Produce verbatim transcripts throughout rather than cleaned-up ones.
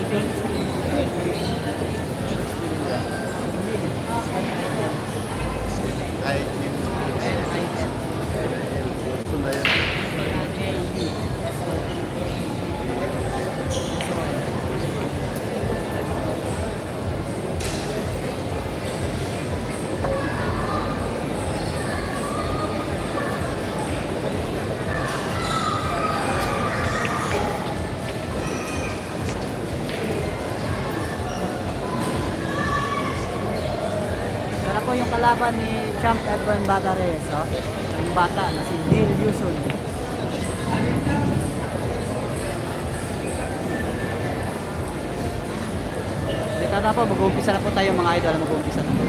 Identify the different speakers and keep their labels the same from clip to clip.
Speaker 1: po yung kalaban ni Champ Efren Batares, oh. Ang bata na si Neil Yuson. Dito na po, mag-uumpisa na po tayo mga idol, mag-uumpisa na po.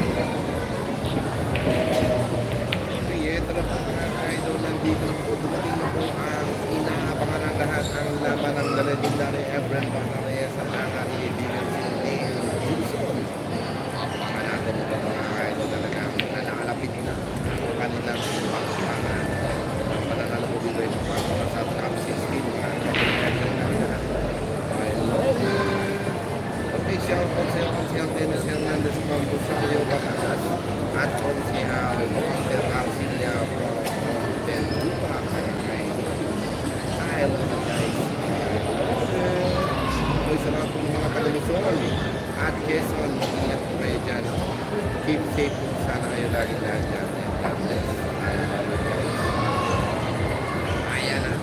Speaker 2: Sige, tara po mga idol, nandito na po, dumating na po ang inaabangan ng lahat ang laban ng legendary Efren Batares sa mga kaibigan si Neil Yuson. Abangan natin ito mga idol, talaga na nakalapit na ang kanilang pagpapangan. Ang pananalo po dito yung pagpapangan sa top sixteen ang kaibigan ng lahat. Official Consel Consel Dennis Hernandez Campos sa Rio Batangas at Consel Walter Arcilia from Tendupa kay Island guys. Ito sa lahat ng mga taga-Luzon at Quezon, ingat po kayo dyan. Keep safe po sana kayo laging lahat dyan. God bless. Ayan na.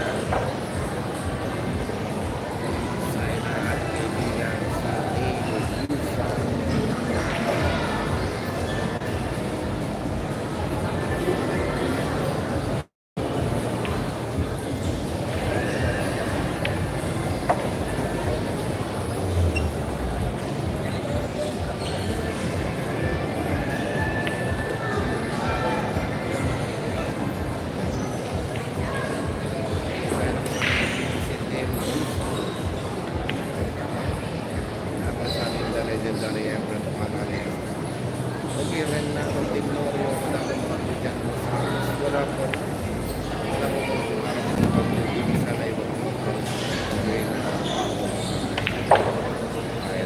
Speaker 2: Legendary Efren Batares. Okay rin na ang Tignorio na pagpapagyan mo sa wala po. Wala po po kung araw po pag-ibig sa live. Okay na. Ayan.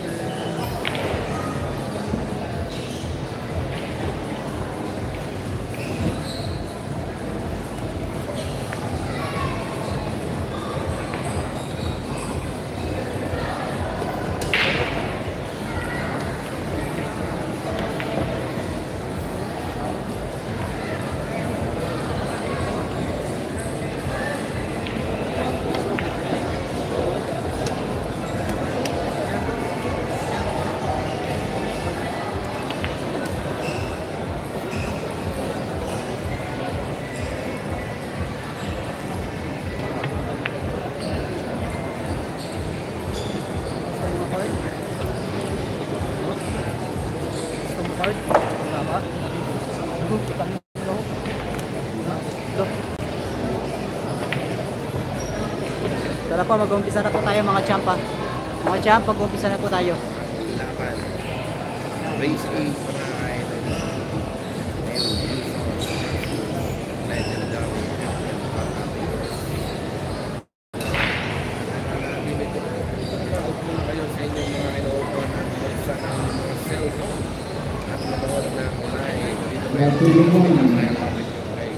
Speaker 1: Tara po, mag-uumpisa na po tayo mga champ, ha. Mga champ, mag-uumpisa na po tayo.
Speaker 2: Laban. Race A para idol. Legendary Efren Batares. Nag-out muna kayo sa inyong mga ino-open at sa mga cellphone at manood na online dito kayo sa mga kapit ko kayo.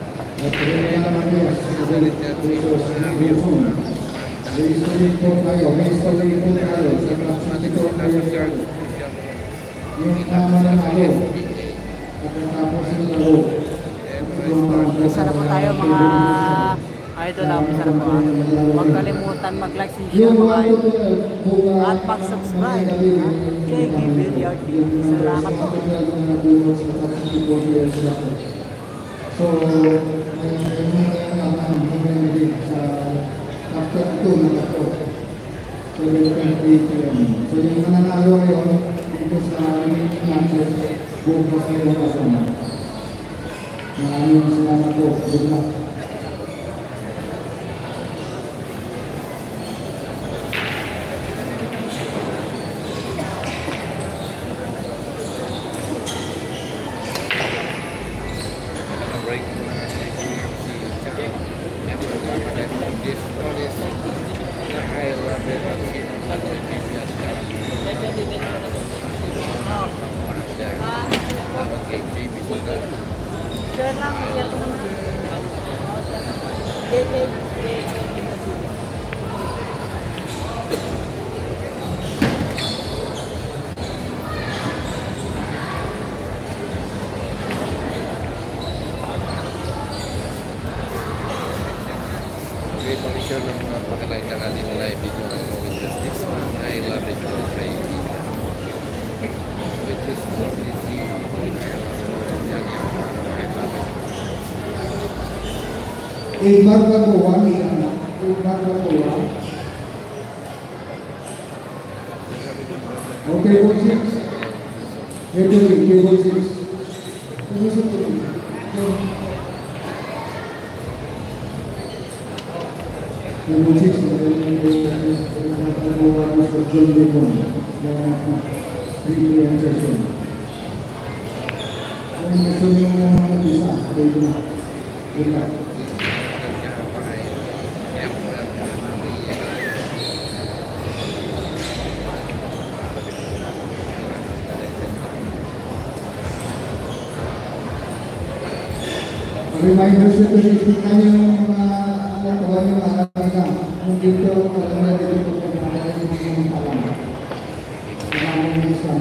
Speaker 2: Salit na dito sa mga
Speaker 3: May sulit po tayo, may sulit po tayo sa pagkakito tayo dyan. Yung tama ng alo, pagkatapos ng alo.
Speaker 1: Umpisa na po tayo mga idol, ha. Umpisa na po, ha. Huwag kalimutan mag-like, share mga idol. At mag-subscribe, ha. J K Billiard T V. Salamat po.
Speaker 3: So, may sa after two na ito. So, twenty p m So, yung mananalo ngayon, dito sa aming matches, bukas kayo kasama. Maraming salamat po. Good luck.
Speaker 2: Break muna si Champ. This one is the high level of Okay, pang-share ng mga pakilay ng ating live video ng Moving Justice. I love it. Which is completely
Speaker 3: Eight barbacoa, eight barbacoa. Okay, cable six. Cable six, cable six. Cable six, barbacoa Mister John Bacon. three P M session. Kung gusto niyo mag-isa, pwede na. Good luck. Reminder sa tulistikan yung mga kawan yung alaga. Kung dito, alam na dito kung alaga yung mga alam. Maraming isang.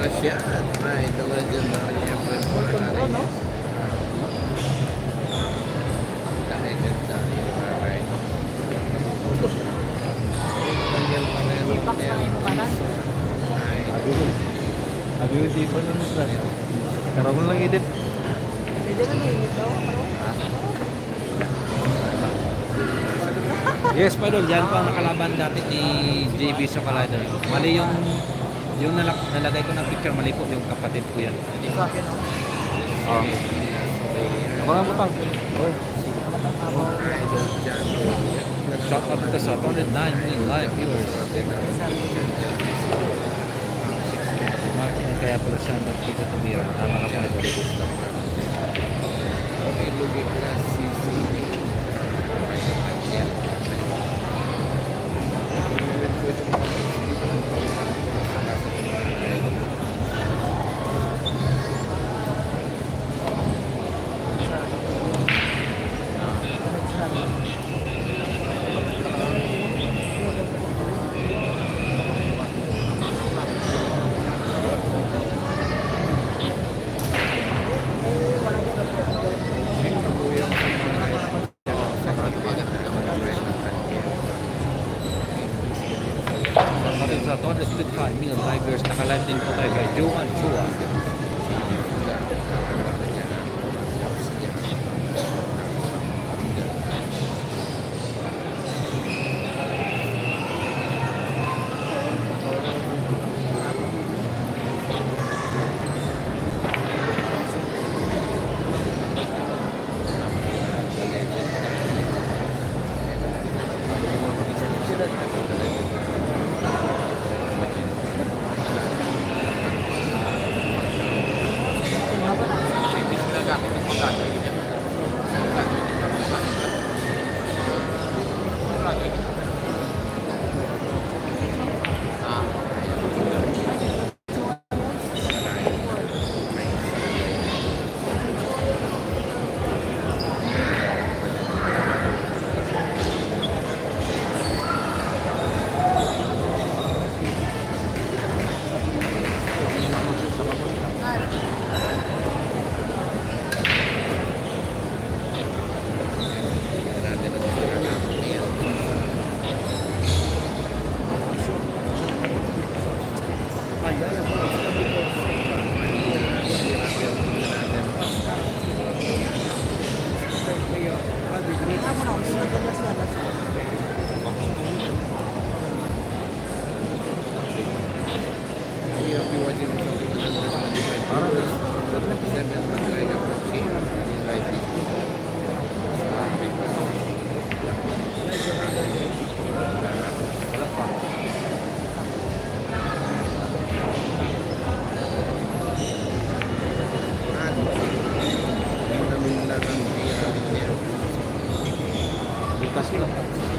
Speaker 2: Yan, right, the legendary Efren Pangalan. Dahil ganda yung right. Daniel Panelo.
Speaker 1: Ipak na yung kanan.
Speaker 4: Ability pa nun sa. Karoon mo lang edit.
Speaker 1: Pwede na yung ito.
Speaker 4: Yes, Padol. Yan po ang nakalaban dati ni J B sa Kalada. Mali yung yung nalak nalagay ko ng picture, mali po yung kapatid ko yan.
Speaker 1: Sa akin, no?
Speaker 4: Oh. Ako nga mo pang. Oh. Shout out to sa one hundred nine million live viewers. Martin, kaya pala siya nagkita tumira. Tama ka pa ito.
Speaker 2: Okay, lugi na si Zini.
Speaker 4: Sa one hundred fifty-five million live viewers, nakalive din po tayo kay Johan Chua. Bukas lang.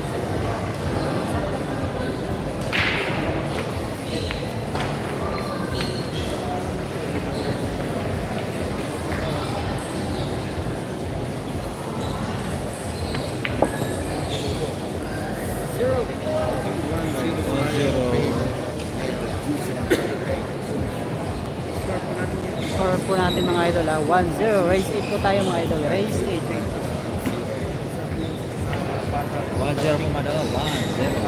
Speaker 1: Score po natin mga idol ha. one zero. Race eight po tayo mga idol. Race eight.
Speaker 4: one zero po madala. one zero.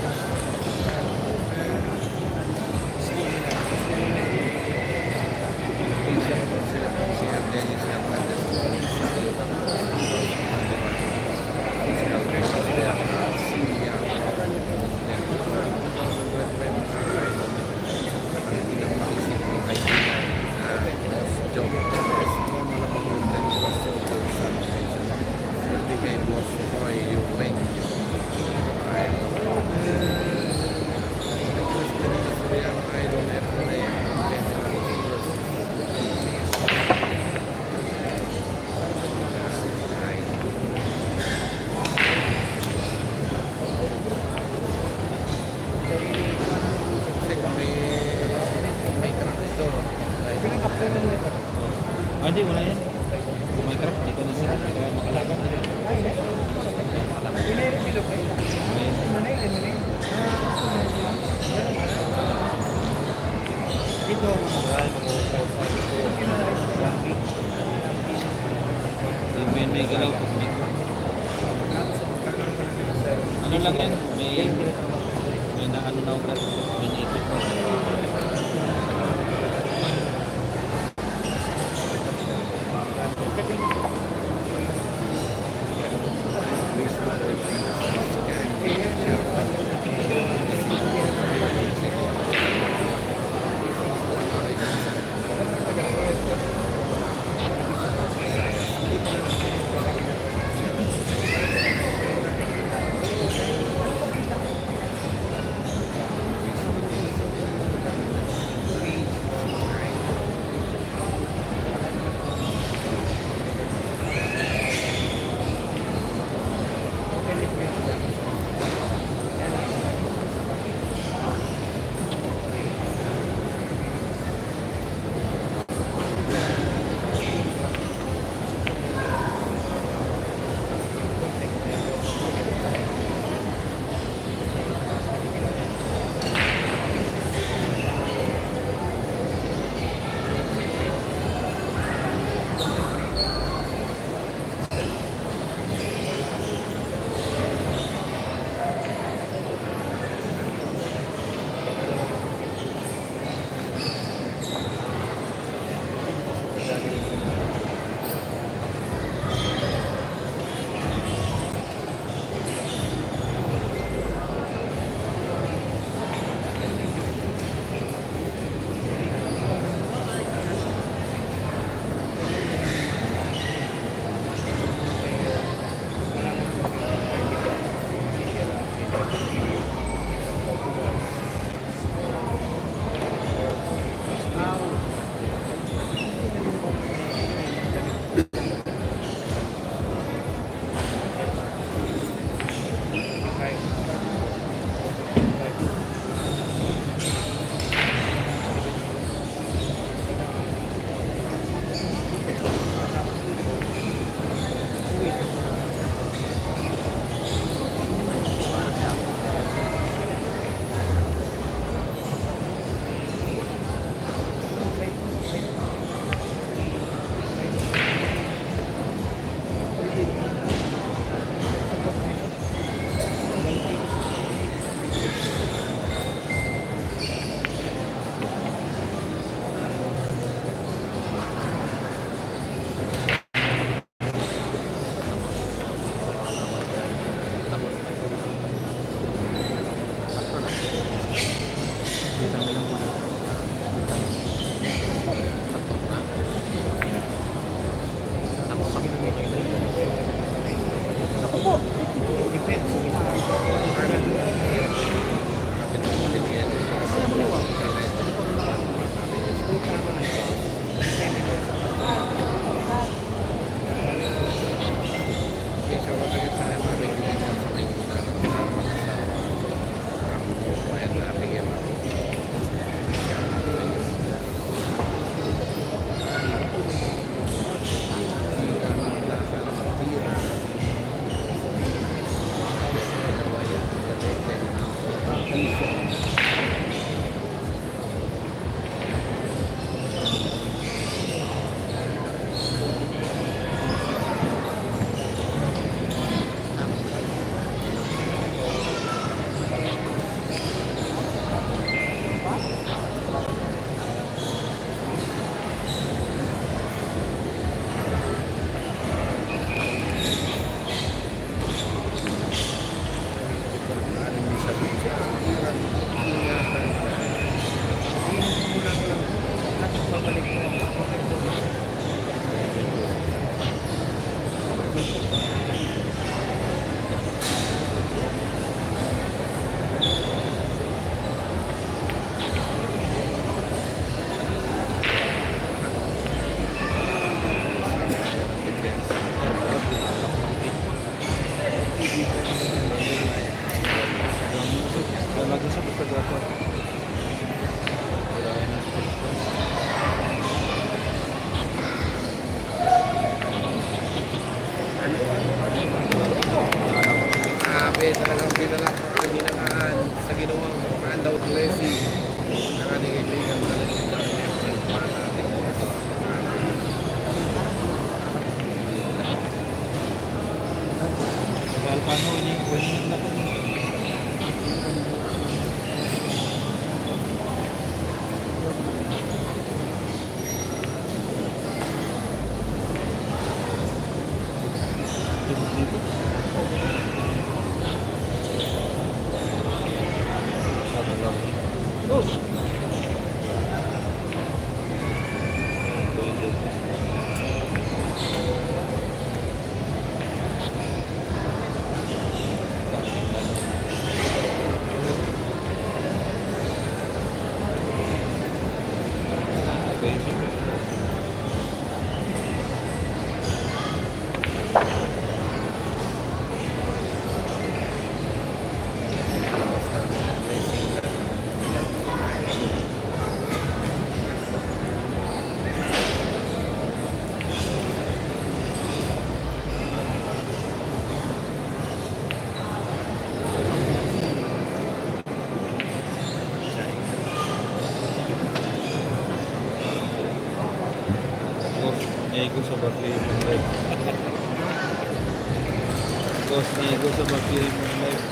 Speaker 4: Ah, di, wala yan. Kung may craft, dito na sila. Kaya makalaban na rin.
Speaker 2: Ito, mga
Speaker 4: May may galaw po dito. Ano lang yan? May may na ano na ugat. May naipit po. Basic. Nego sa Barclay yung live. Boss, nego sa Barclay yung live.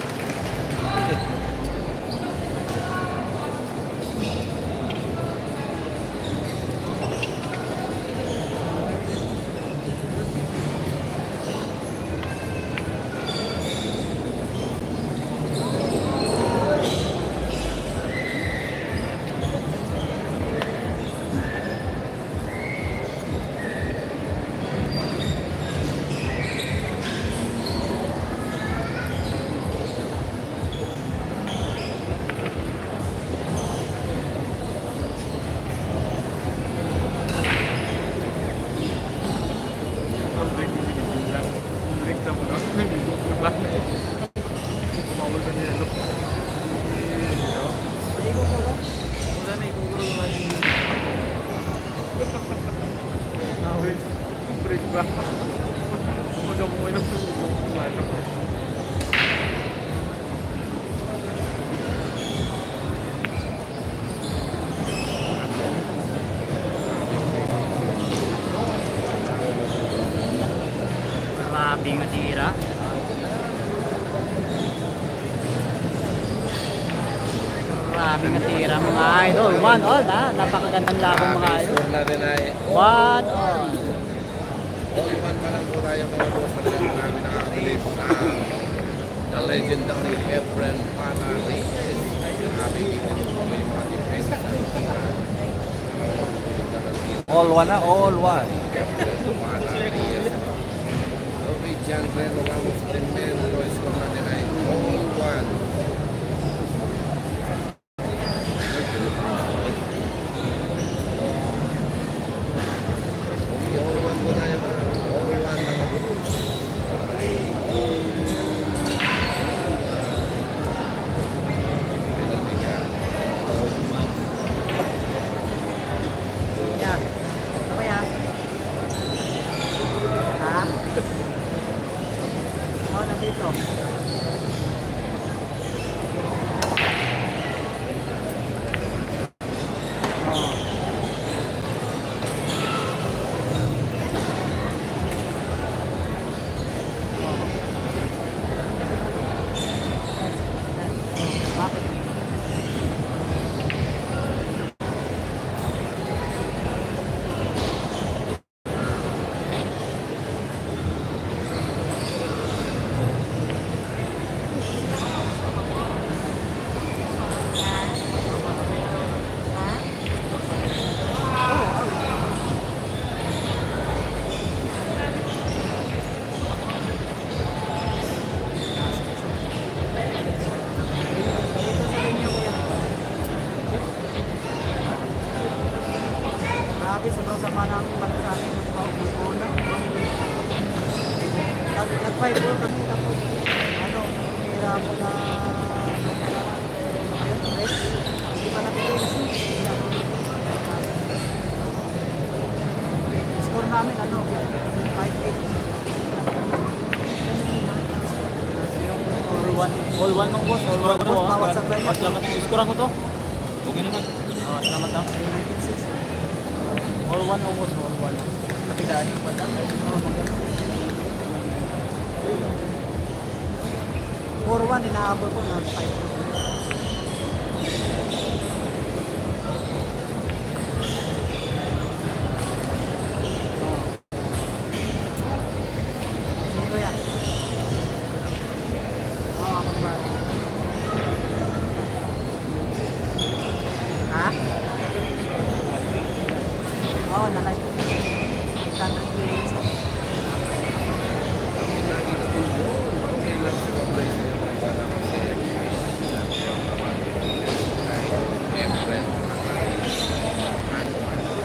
Speaker 1: Maraming natira. Maraming natira mga idol. One all ha. Napakagandang labang mga idol.
Speaker 2: Score na rin ay
Speaker 1: One all.
Speaker 2: all-one pa lang po tayo mga boss. Talagang marami nakakulit na the legendary Efren Panares. Grabe, may mga defense na tira.
Speaker 4: All one na, all one.
Speaker 2: Efren Panares. Okay, John Reno Ramos Tremendo. Score na rin ay all-one. all-one po tayo mga all-one mga boss.
Speaker 1: Yan. Ano ba yan? Ha? Oh, nandito. Bakit? Grabe, sobrang sama ng pagkasabi ng tao ng una. Nag-five ball kami tapos ano, hira mo na ayun, rest. Hindi pa natin score namin ano, five eight. Yung all one, all one ng boss, all one ko. Bawat sa play.
Speaker 4: Salamat yung score ko to. Okay naman.
Speaker 1: Oh, salamat daw. All one almost, all one. Kapidaan yung pala. four one, inaabot ko na five. Sino ko yan? Oo, ako ba? Ha? Oo, na-like ko. eight hundred plays.
Speaker 2: Okay lang sa mga Efren Panares.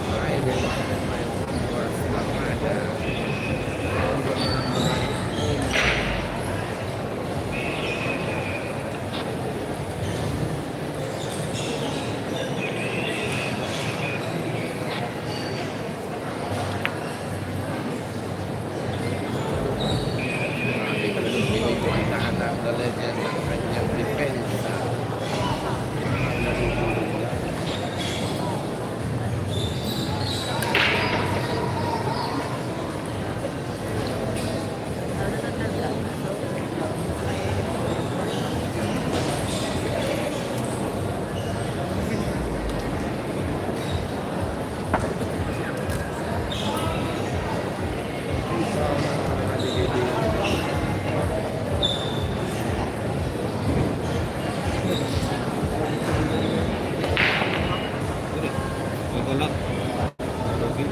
Speaker 4: Wala. Okay.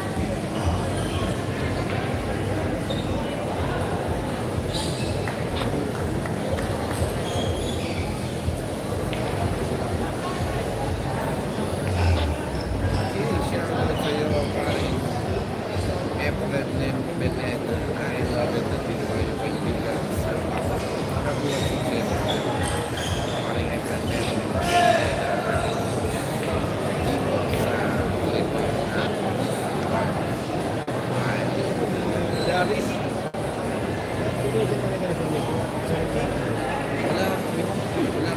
Speaker 2: I-share ko sa iyo, pare. Efren Beneda. I love it that dito kayo kaibigan sa pagkakagulang success. Pare Efren Beneda. Dito sa Lito. Daris. Wala. Wala.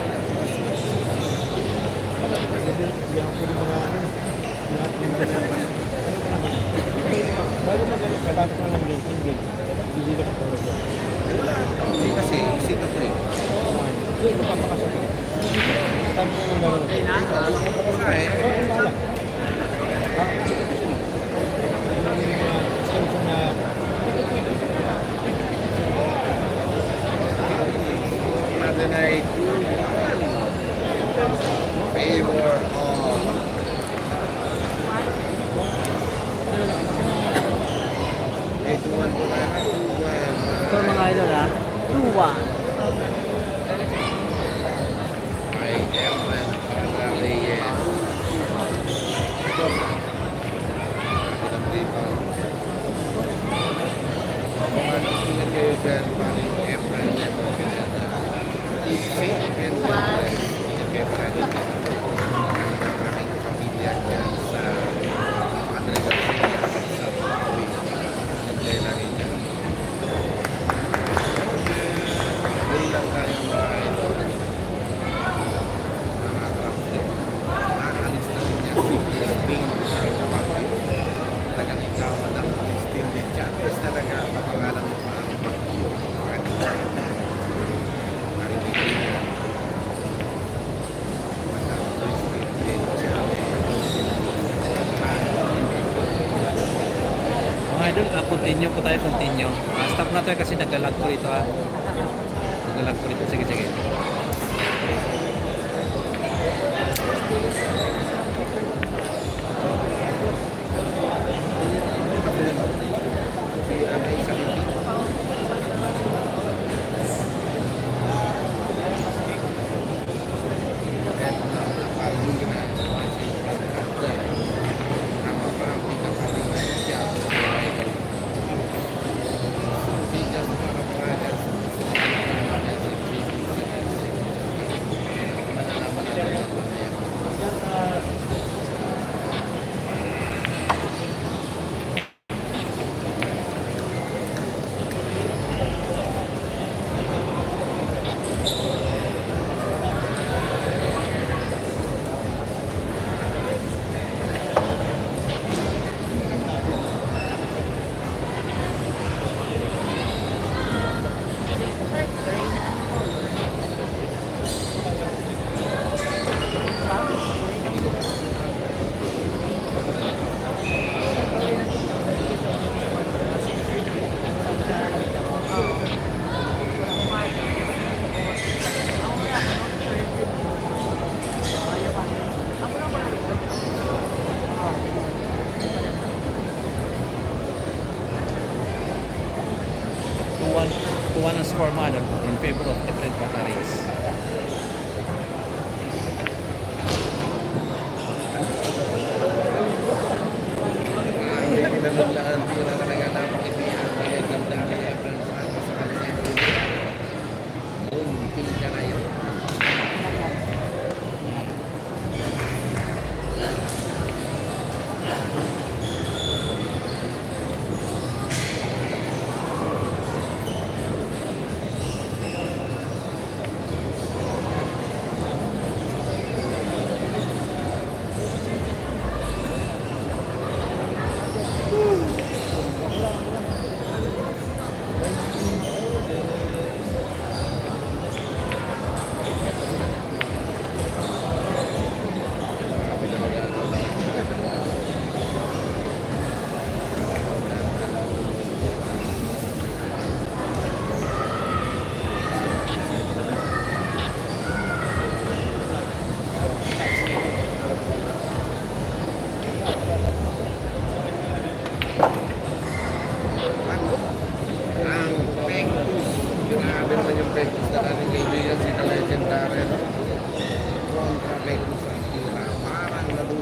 Speaker 2: Hindi kasi, sikat na eh. Ay, natin ay two one. Favor of eh, two one po na. two one.
Speaker 1: Ito mga idol ha. two one.
Speaker 2: Ay, Efren Reyes. Ito. Ang rebound. Kung ano tingin kayo dyan, paling Efren Reyes. Safe and well. Efren Reyes. Ang aking pamilya dyan sa Andres Garcia sa Pawi. Nandiyan namin dyan. Doon lang tayo mga idol. Nakaka-update. Nakakalis na rin niya. Bing sa kapatid. Talagang ikaw ang Steam the Champions talaga. Papangalan mo pa ang Bagyo.
Speaker 4: Mga idol, ah, continue po tayo, continue. Ah, stop na tayo kasi naglalag po rito ah. Naglalag po rito. Sige, sige. two one ang score mo idol, in favor of Efren Reyes.
Speaker 2: Ay, pinagandaan ko na talaga napakitihan. Kaya ganda kay Efren Reyes sa kanya. Boom, piling ka na yun.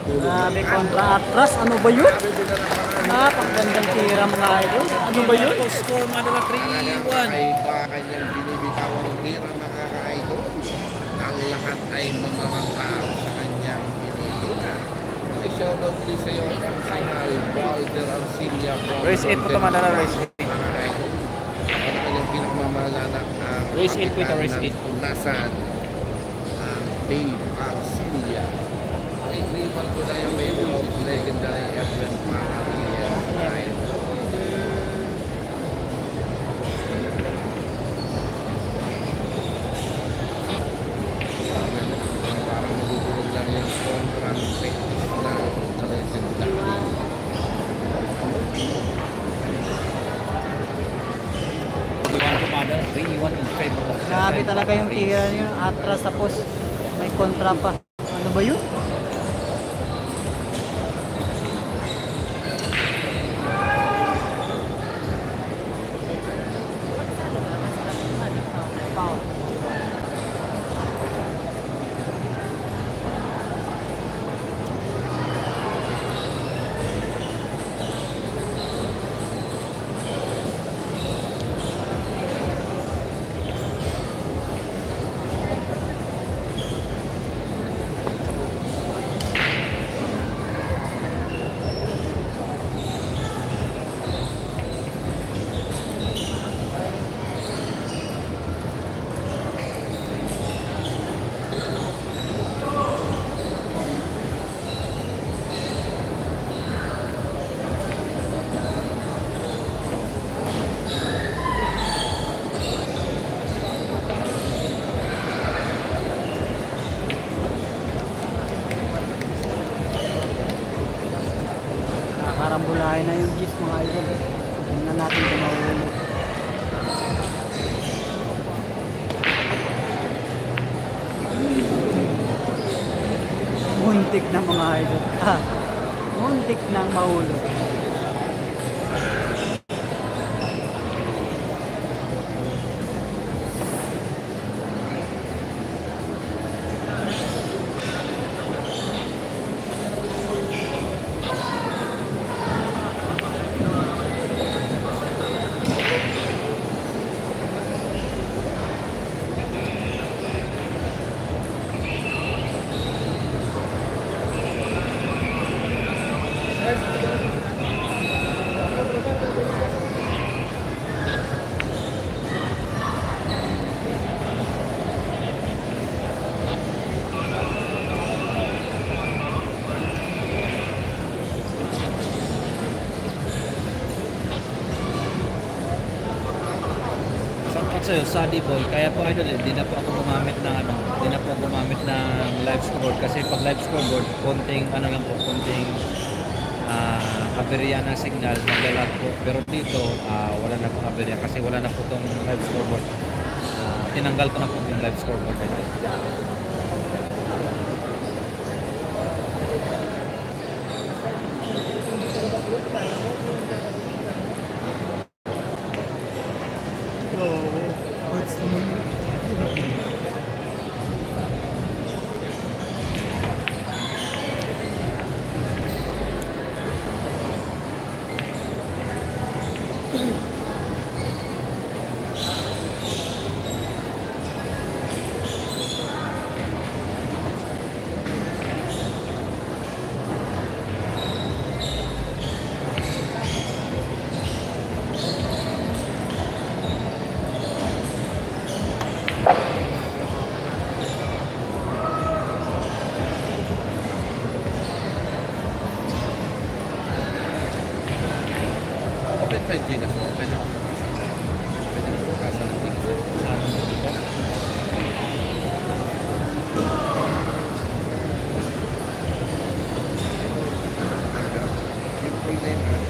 Speaker 1: Grabe, kontra atras. Ano ba yun? Napakagandang tira mga idol. Ano ba yun?
Speaker 4: Score Manila three one.
Speaker 2: Ay ba kanyang binibitawang tira mga ka-idol? Ang lahat ay mamamangkaw sa kanyang pinitira. Ay shoutout din sa iyo ang final Walter Arcilia from
Speaker 4: Race eight po ito, Manila, race eight.
Speaker 2: mga ka-idol. Ang kanyang pinagmamalanak ang
Speaker 4: Race eight po ito, race
Speaker 2: kapitan
Speaker 4: eight.
Speaker 2: ng Tunasan, ang Dave Arcilia. Ay liban ko na yung may of legendary Edwin Mahalia. Parang nagugulog lang yung contract na legendary.
Speaker 4: three one in favor of
Speaker 1: Grabe talaga yung tira niyo. Atras tapos may kontra pa. Ano ba yun? Karambulahin na yung gis mga idol. Tingnan natin kung mauulit. Muntik na mga idol. Ah, muntik nang mahulog.
Speaker 4: Sa'yo, Sadi Boy, kaya po idol, hindi na po ako gumamit ng ano, hindi na po gumamit ng live scoreboard kasi pag live scoreboard, konting ano lang po, konting uh, aberya ng signal, naglalag po. Pero dito, uh, wala na po aberya kasi wala na po itong live scoreboard. Uh, tinanggal ko na po yung live scoreboard idol.
Speaker 2: five G na po. Pwede po. Pwede na po kasa ng tingin. Yung full name ha.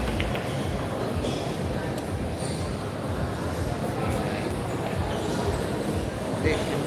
Speaker 2: Hindi.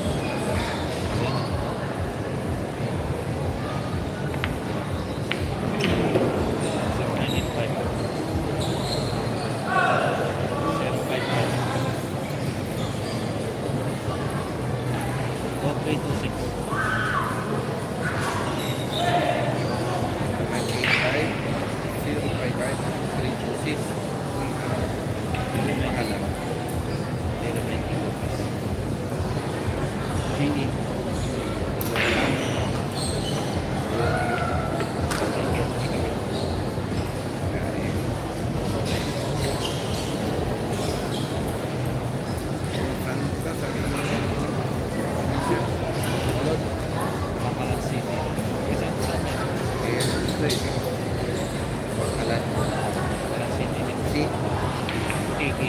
Speaker 2: training. Pagkalan. Si
Speaker 4: Tiki.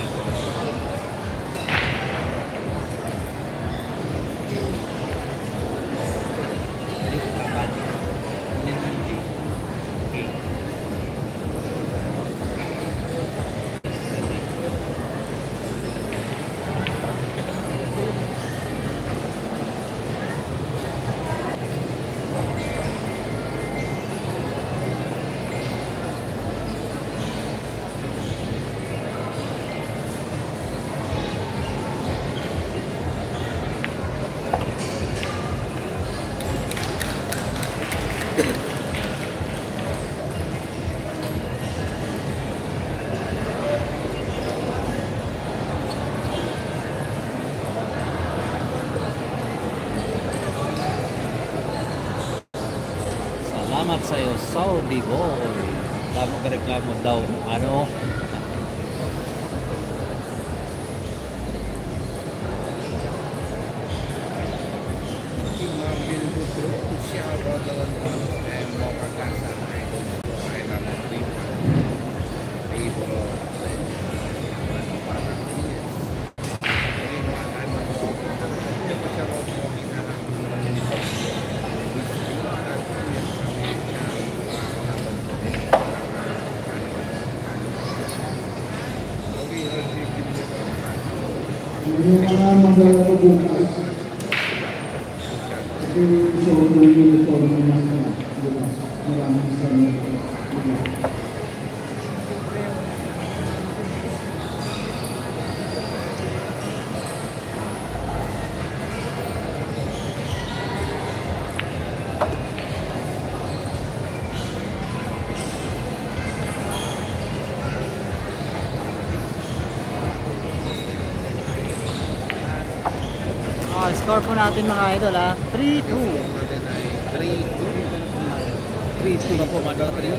Speaker 4: Salamat sa iyo, Saudi boy. Tama ka reklamo daw. Ano?
Speaker 2: Imambil Budro, siapa dalam hal yang mau kagasan itu mulai karena terima Ibro
Speaker 3: Yung mga maglalaro bukas, kasi so, yung ito naman na bukas, maraming sa bukas.
Speaker 1: Oh, score po natin mga idol ha. three two.
Speaker 2: three two
Speaker 1: three two.
Speaker 4: Ito po, Madal Trio.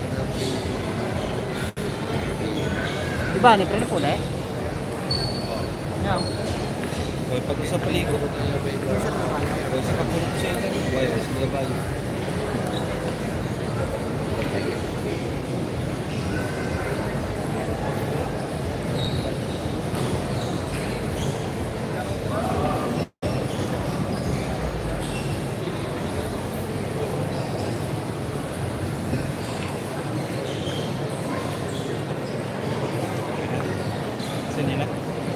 Speaker 1: Diba, ni Preno po na eh? Yeah.
Speaker 4: Kaya pag sa paliko, kaya sa kapulong siya, kaya sa gabayo. Sini na.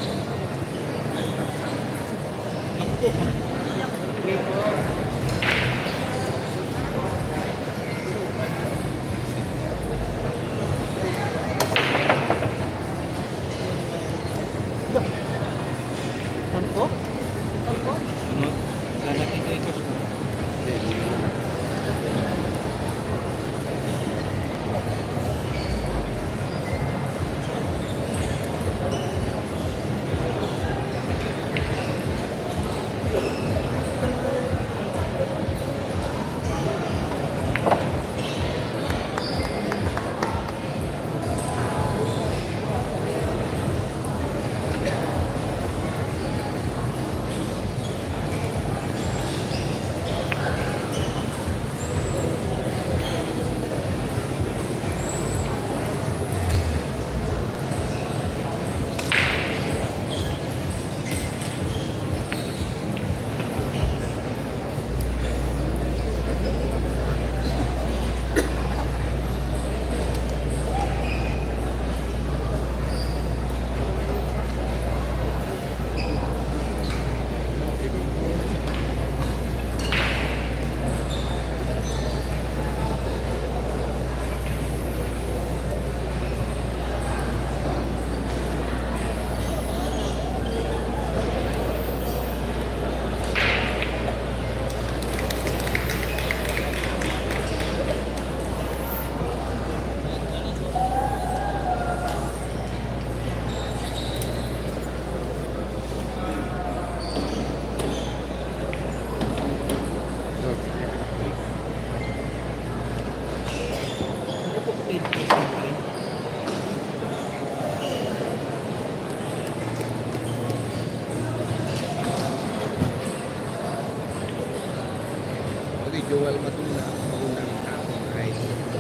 Speaker 1: Tempo?
Speaker 4: Ano? Sana kita ikot mo.
Speaker 2: Joel Matula, maunang tao ay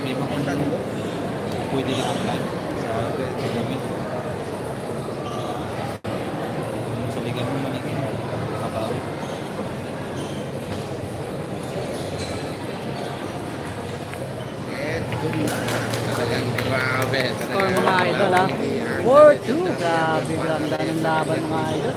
Speaker 4: may mga pwede rin ang live sa gamit. Sa ligan mo manigin, nakakaawit.
Speaker 2: Talagang grabe.
Speaker 1: Score mga idol ha. four two. Grabe, ganda ng laban mga idol.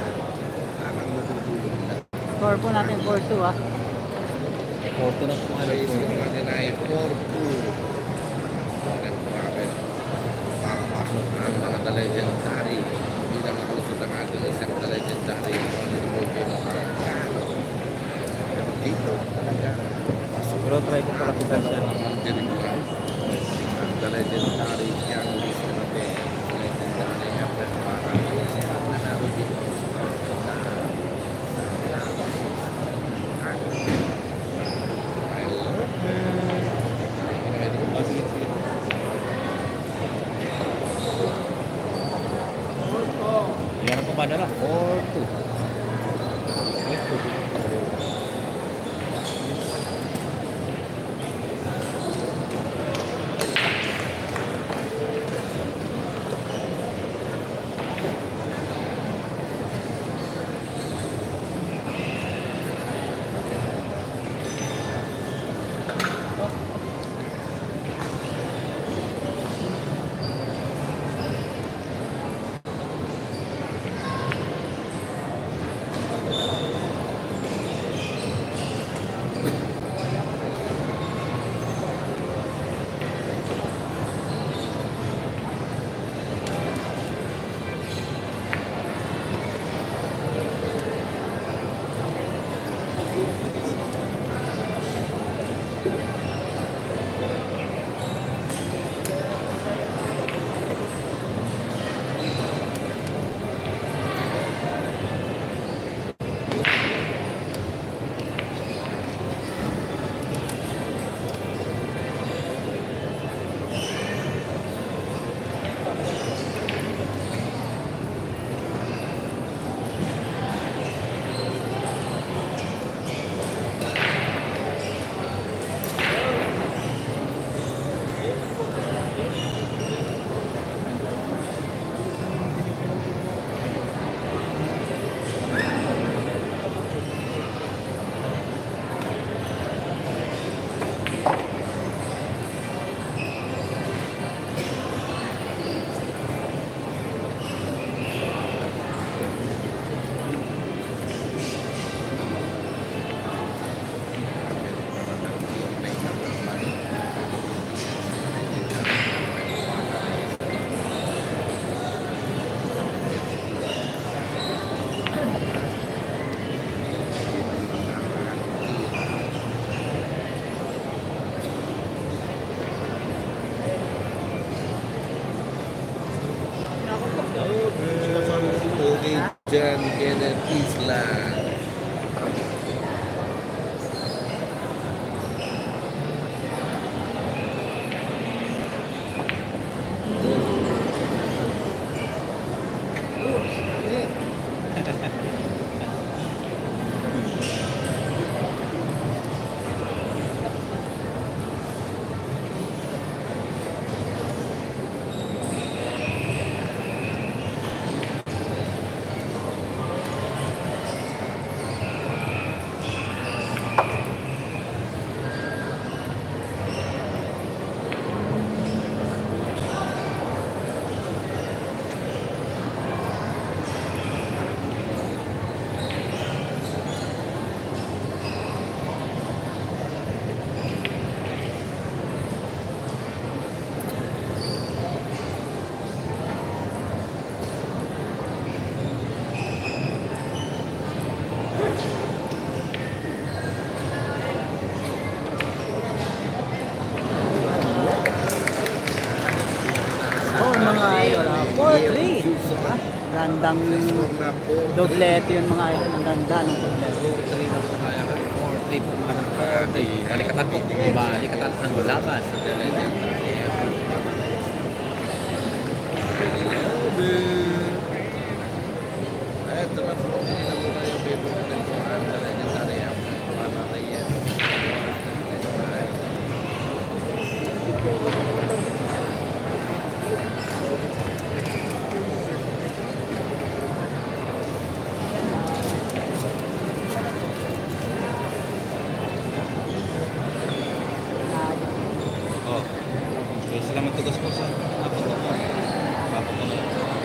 Speaker 1: Score po natin four two ha.
Speaker 4: Porto na po ano
Speaker 2: Race
Speaker 4: po.
Speaker 2: yung kanila ay four two. Talagang grabe. Papasok ang mga legendary. Bilang makalusot ang ating isang legendary. Dito talaga.
Speaker 4: Pero try ko pala kita siya.
Speaker 2: Direkta. Ang legendary yang list natin. Legendary effort para sa nanalo dito.
Speaker 4: Meron pa ba na lang? four two.
Speaker 2: Jan Kenneth Isla.
Speaker 1: Oh mga idol ha. four three. Gandang doblete yun mga idol. Ang ganda ng doblete.
Speaker 4: four three po mga ng balikatan po. Balikatan ng laban.
Speaker 2: Ito na po. Hindi na muna yung baby natin po. Ang legendary effort para na yan.
Speaker 4: Kaya sila magtugas po sa napunta mo. Papunta mo.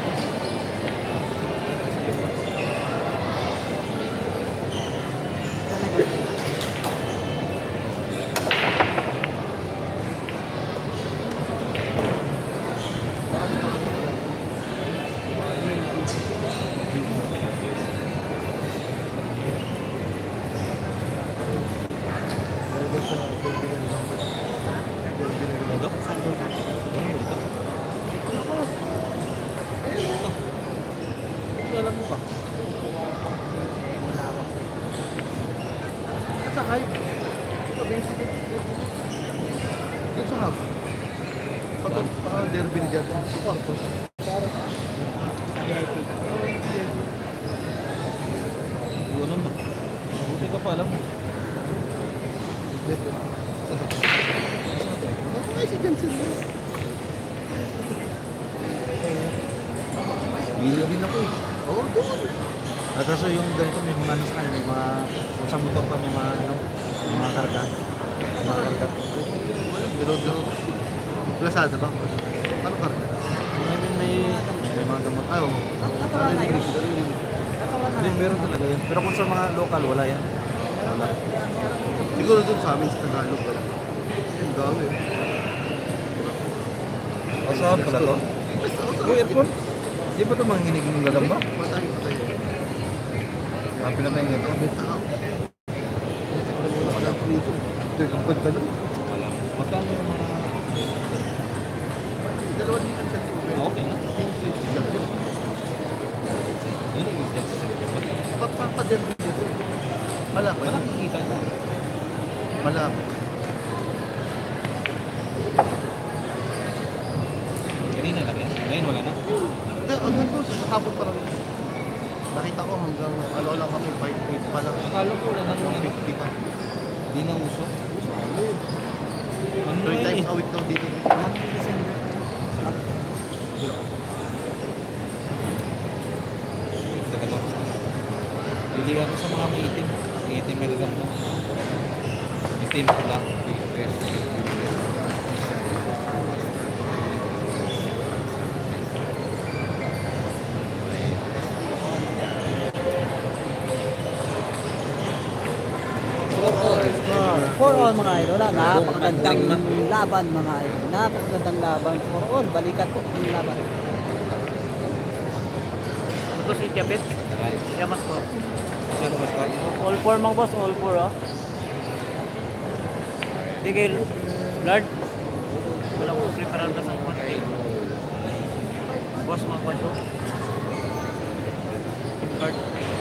Speaker 2: Alam mo ba? Sa hype. Ito sa hub. Pag pa derby ni Jadon. Kwarto.
Speaker 4: Ano ba? Buti ka pa alam.
Speaker 2: Ay, si Jensen.
Speaker 4: Bili din ako eh.
Speaker 2: Oo, doon.
Speaker 4: At kaso yung ganito may mga ano sa kanya, may mga kung sa motor pa may mga ano, may mga karga. May mga karga.
Speaker 2: Pero, pero, Lazada ba? Ano ka rin?
Speaker 4: May, may, may mga gamot.
Speaker 2: Ay, oo.
Speaker 1: Natural na yun. Natural na
Speaker 4: Hindi,
Speaker 1: yun.
Speaker 4: meron talaga yun. Pero kung sa mga local, wala yan. Wala.
Speaker 2: Siguro doon sa amin sa Tagalog. wala. Ang dami.
Speaker 4: O saan pala to? O airport? Di ba ito manginig ng gagamba?
Speaker 2: Matay, matay.
Speaker 4: Happy na tayo nito.
Speaker 2: Wala ko dito. Nagkampad ka lang.
Speaker 4: Wala. Magkano yung mga...
Speaker 2: Dalawa dito sa
Speaker 4: Ah, okay na. Yun yung steps sa Singapore.
Speaker 2: Papaderby dito. Malaki.
Speaker 4: Wala kang kita na.
Speaker 2: Malaki.
Speaker 4: Kanina lang yan. Ngayon wala na.
Speaker 2: Hindi, hanggang doon sa hapon pa lang. Nakita ko hanggang ano lang kami, five feet pa lang.
Speaker 4: Akala ko wala na nung
Speaker 2: fifty pa.
Speaker 4: Hindi na uso. Ano
Speaker 2: Three
Speaker 4: na
Speaker 2: times
Speaker 4: eh?
Speaker 2: a week daw dito.
Speaker 4: Teka lang. Pili ako sa mga maitim. Maitim na gagamba. Itim pula.
Speaker 1: For all mga idol, ah, napakagandang laban mga idol. Napakagandang laban. For all, balikat po yung laban. Ito si Chapit. Yamas po.
Speaker 4: Saan mas ka?
Speaker 1: All four mga boss, all four oh. Sige, Lord. Wala ko preparan ka sa konti. Boss mga kwento. Card.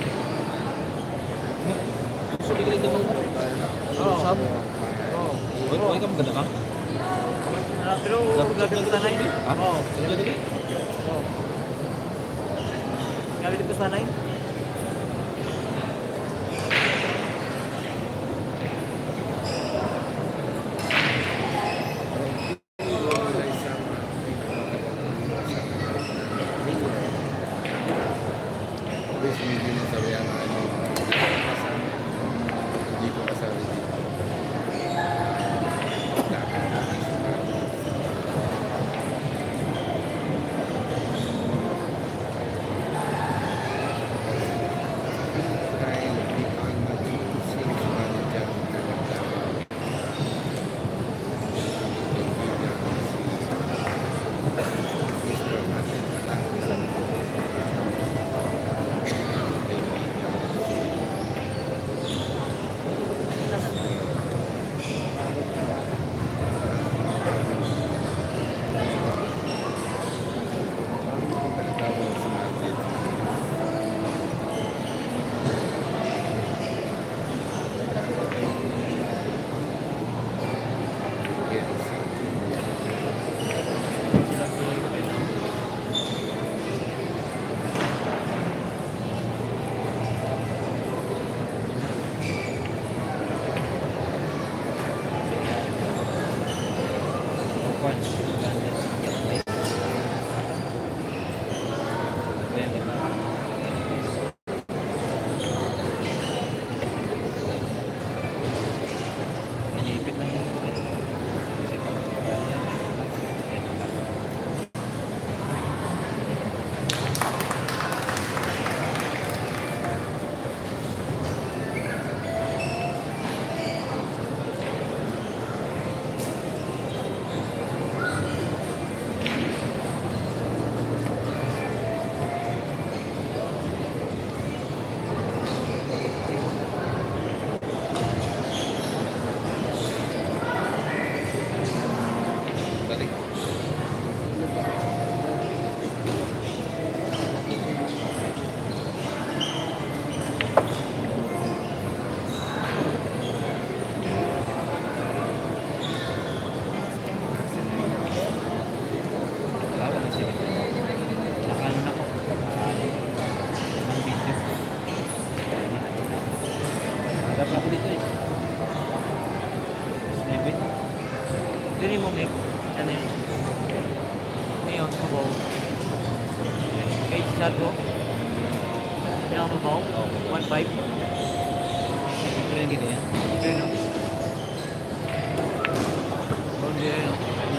Speaker 4: So, bigla ito mo.
Speaker 1: Oo.
Speaker 4: Sab?
Speaker 1: Oo.
Speaker 4: Uy, uy, ka maganda ka?
Speaker 1: Ah, pero gabi ko sanay.
Speaker 4: Ha?
Speaker 1: Oo.
Speaker 4: Ano dali?
Speaker 1: Oo. Gabi ko sanay.
Speaker 2: Always hindi na sabi ang ano. Hindi ko kasali dito. Dahil di ang mag-iisip manager
Speaker 4: Punch. Nangyipit lang yun.
Speaker 2: balik.
Speaker 4: Wala ba kasi? Nakano na ko. Nakano. Ang video. Harap ako dito eh. Snipit.
Speaker 1: Dili mo make. Ano yun? Ngayon, mabaw. Okay, start ko. Kailangan mabaw. one five.
Speaker 4: Ito yung gini yan.
Speaker 1: Okay, no? Boundary, no?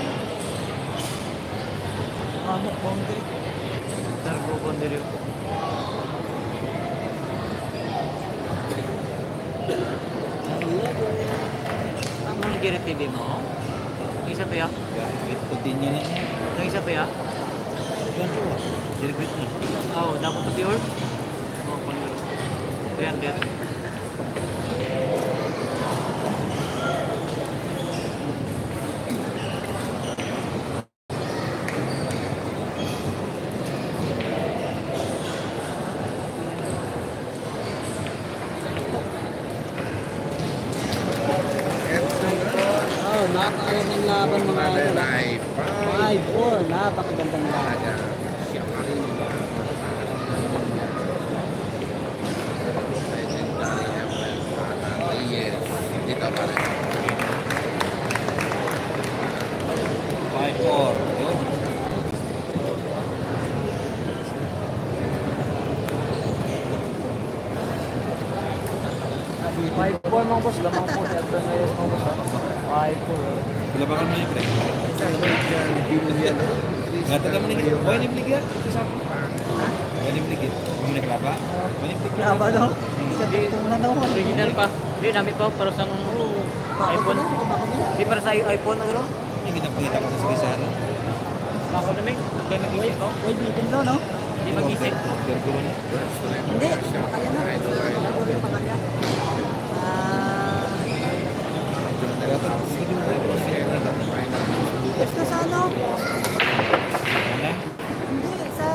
Speaker 1: Ano, boundary? Start ko, boundary. Ang mga giritili mo? Yung isa to ya?
Speaker 4: Continue na yan.
Speaker 1: Yung isa to ya?
Speaker 4: Yan po. Direct na.
Speaker 1: Oo, dapat to pure. Oo, boundary. three hundred. Oh, nakakaya ng laban mga
Speaker 2: Mother
Speaker 1: idol.
Speaker 2: Life.
Speaker 1: five four, napakagandang laban.
Speaker 2: Talaga. Siya pa rin ba? Legendary Empress. Bata. Yes. Dito pa rin.
Speaker 4: five four. Yun.
Speaker 1: five four mga boss, lamang po siya. Ito ngayon mga boss. five four.
Speaker 4: Kulabakan mo yung pre. Ngataga mo nigit. Buhay ni Bligya. Ito sa ako. Buhay ni Bligya. Buhay ni Klaba. Buhay ni Bligya.
Speaker 1: Laba no? Ito muna daw. Original pa. Hindi, namin pa. Para sa iPhone. Hindi para sa iPhone. Ano?
Speaker 4: Hindi pinapakita ko sa Rizal.
Speaker 1: Ako na may. Kaya mag-isip ko. Uy, bitin daw, no? Hindi mag-isip.
Speaker 4: Order ko na.
Speaker 1: Hindi. Pakaya na. Ako rin pakaya. Ah... Ito sa ano?
Speaker 4: Ano?
Speaker 1: Hindi, sa...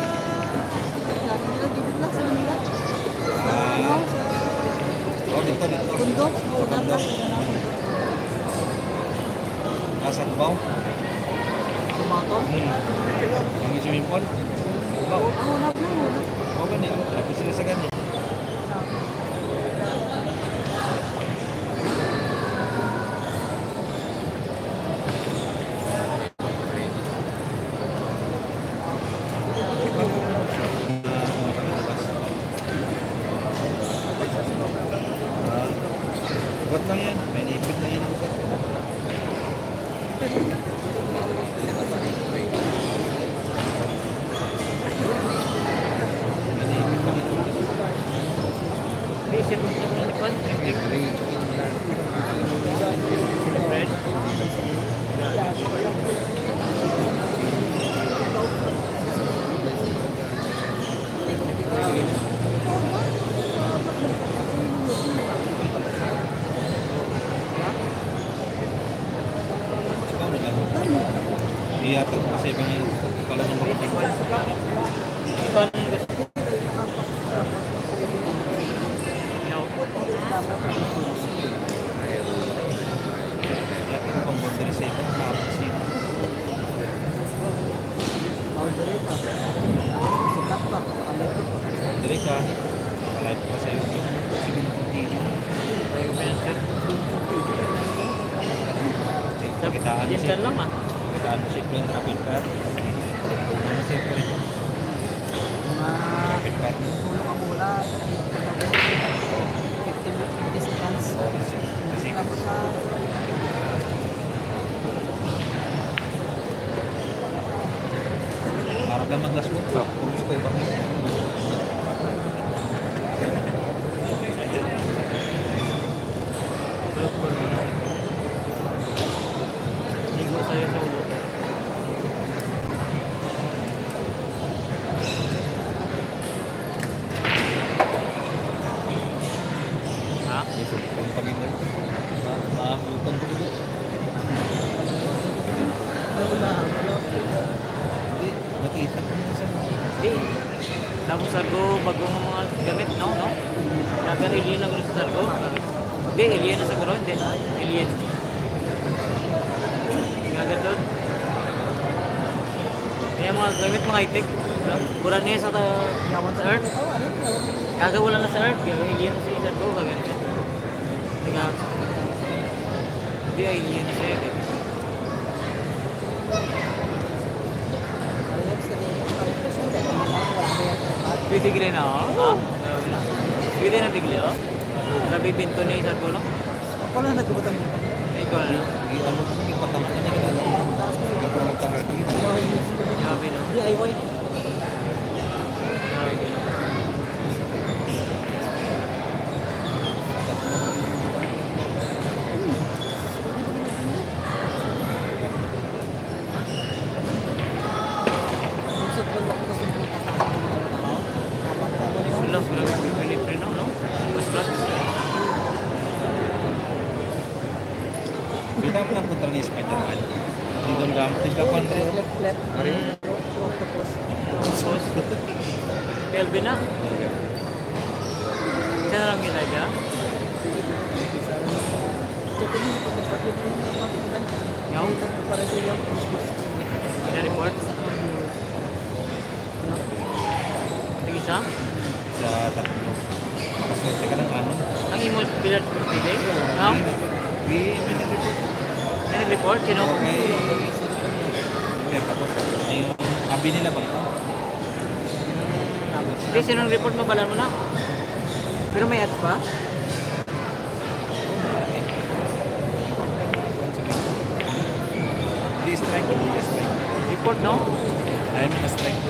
Speaker 1: Dito lang sa Manila. Ano?
Speaker 4: Oh, dito, dito.
Speaker 1: Bundok. Bundok.
Speaker 4: Nasa Cubao.
Speaker 1: Tumato.
Speaker 4: Hmm. Ang swimming pool. Cubao.
Speaker 1: Ako na po.
Speaker 4: Oo, ganyan. Tapos sila sa ganyan. Buat lang yan. May naipit na yan.
Speaker 1: Isip mo sa Lipad. Red.
Speaker 4: Ikaw na lang. Iyatag kasi ibang yung pala ng mga
Speaker 1: Ito ang gusto. No.
Speaker 4: Iyatag ko pang boundary sa ibang kapasi. Dari ka. Live pa sa YouTube. Sige na kung tingin. Kitaan
Speaker 1: Yes,
Speaker 4: siya.
Speaker 1: kan lang ah.
Speaker 4: Kitaan siya yung rapid car. Ano siya pa rin? Rapid car.
Speaker 1: Tulong ka mula. fifty seconds.
Speaker 4: Kasi
Speaker 1: Tapos sa...
Speaker 4: para lang mag-last walk pa. Kung gusto ko ibang
Speaker 1: Ligo sa'yo sa ulo. Ha?
Speaker 4: kung pag-ibig. Maabutan ko dito. Hindi, nakita ko na sa
Speaker 1: Di. Tapos sargo, bagong mga gamit, no? No? Sabi ang alien lang sa sargo. Hindi, alien na siguro. Hindi. Alien. Agad doon. Kaya mga gamit, mga high-tech. Pura niya sa yaman sa Earth. Kaga wala na sa Earth. Kaya alien na sa sargo. Kagano siya. Teka. Hindi, alien na siya. Bitigli na ako? Ha? Pwede na bigli ako? Nabibinto niya isang ko, no?
Speaker 3: Ako lang nagkubutan mo.
Speaker 1: Ikaw na, no?
Speaker 4: Ang mo kung ipatang ka na nila.
Speaker 1: Sabi, no?
Speaker 3: D I Y.
Speaker 1: Sabi, no? Wala, wala, libre, no? No? Mas plus.
Speaker 4: Kita mo lang punta ni Spider-Man. Hindi doon gamit. Hindi ka pa rin.
Speaker 1: Tapos, Kelvin na. Siya na lang kita siya. Yaw? Pina-report? Tig-isa?
Speaker 4: Sa tatlo. Makaswerte ka ng ano.
Speaker 1: Ang imo bilat ko today? No?
Speaker 4: May minag-report.
Speaker 1: May nag-report? Sino?
Speaker 4: Okay. Kaya tapos, yung abi nila ba?
Speaker 1: Hindi, sino nag-report mo? Balan mo na. Pero may ads pa?
Speaker 4: Hindi strike. Hindi strike.
Speaker 1: Report, no?
Speaker 4: Ayaw mo na strike.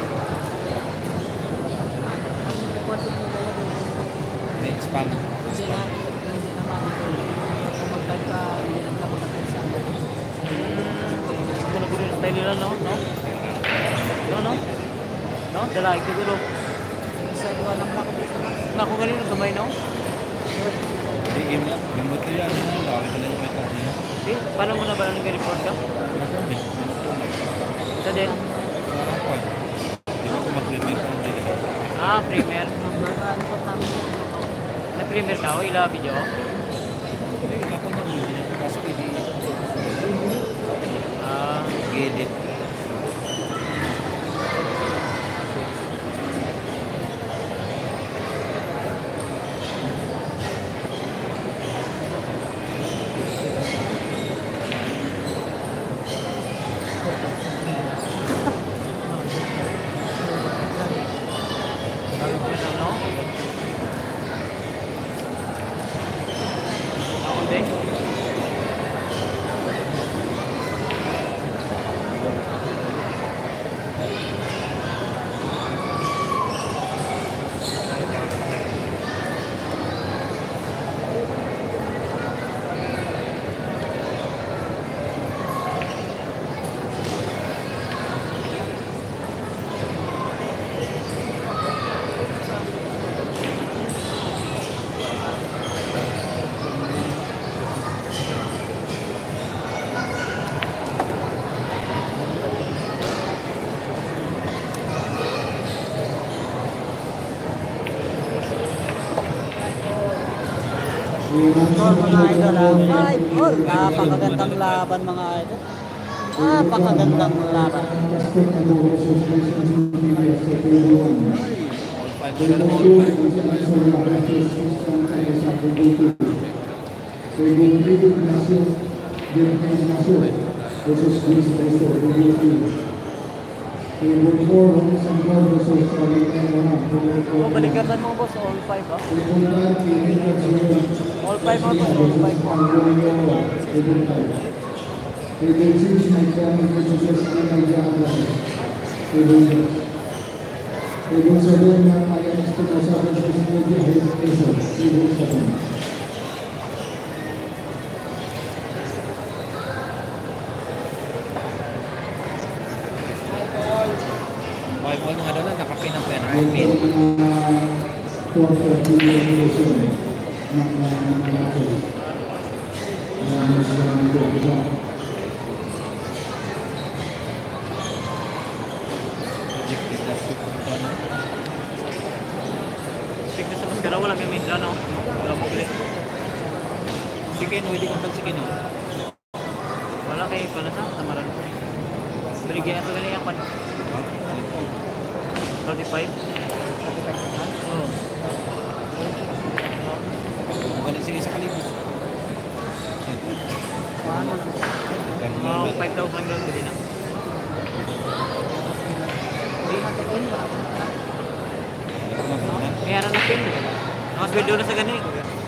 Speaker 4: May spam. Spam.
Speaker 1: Ito na guro yung style nila, no? No? No, no? No? Dala, ito guro. Naku ganun, gamay, no?
Speaker 4: Hindi, game lang. Gamot ko yan. Laki ka lang yung may kasi.
Speaker 1: Di, paano mo na ba nag-report ka? Isa din?
Speaker 4: Hindi ko mag-premier kung hindi ka.
Speaker 1: Ah, premier. Na-premier ka o ila video?
Speaker 4: Hindi, ako mag-premier. Kasi hindi.
Speaker 1: Ah,
Speaker 4: Edit.
Speaker 1: ano? Ako din.
Speaker 3: Tol, mga idol, ah.
Speaker 1: Five all. Napakagandang laban, mga idol. Napakagandang laban. Oh, balikatan mo, boss. All five, ah. All five mo, boss. All five mo.
Speaker 3: Ibig sabihin na kaya gusto mo sa akin sa media health pressure, ibig sabihin.
Speaker 4: Okay po nung ano lang, nakapin ang pera.
Speaker 3: Ayun
Speaker 4: Pin.
Speaker 3: po mga quarter billion ng mga malaki. Maraming salamat po.
Speaker 4: Kino, hindi ko pag si Kino.
Speaker 1: Wala kayo pala sa tamaran ko. Binigyan ito ganyan pa. thirty-five? Oo.
Speaker 4: Magaling sige sa kalibos.
Speaker 1: Mga five thousand lang din na. Kaya na pin. Nakasweldo na sa ganyan.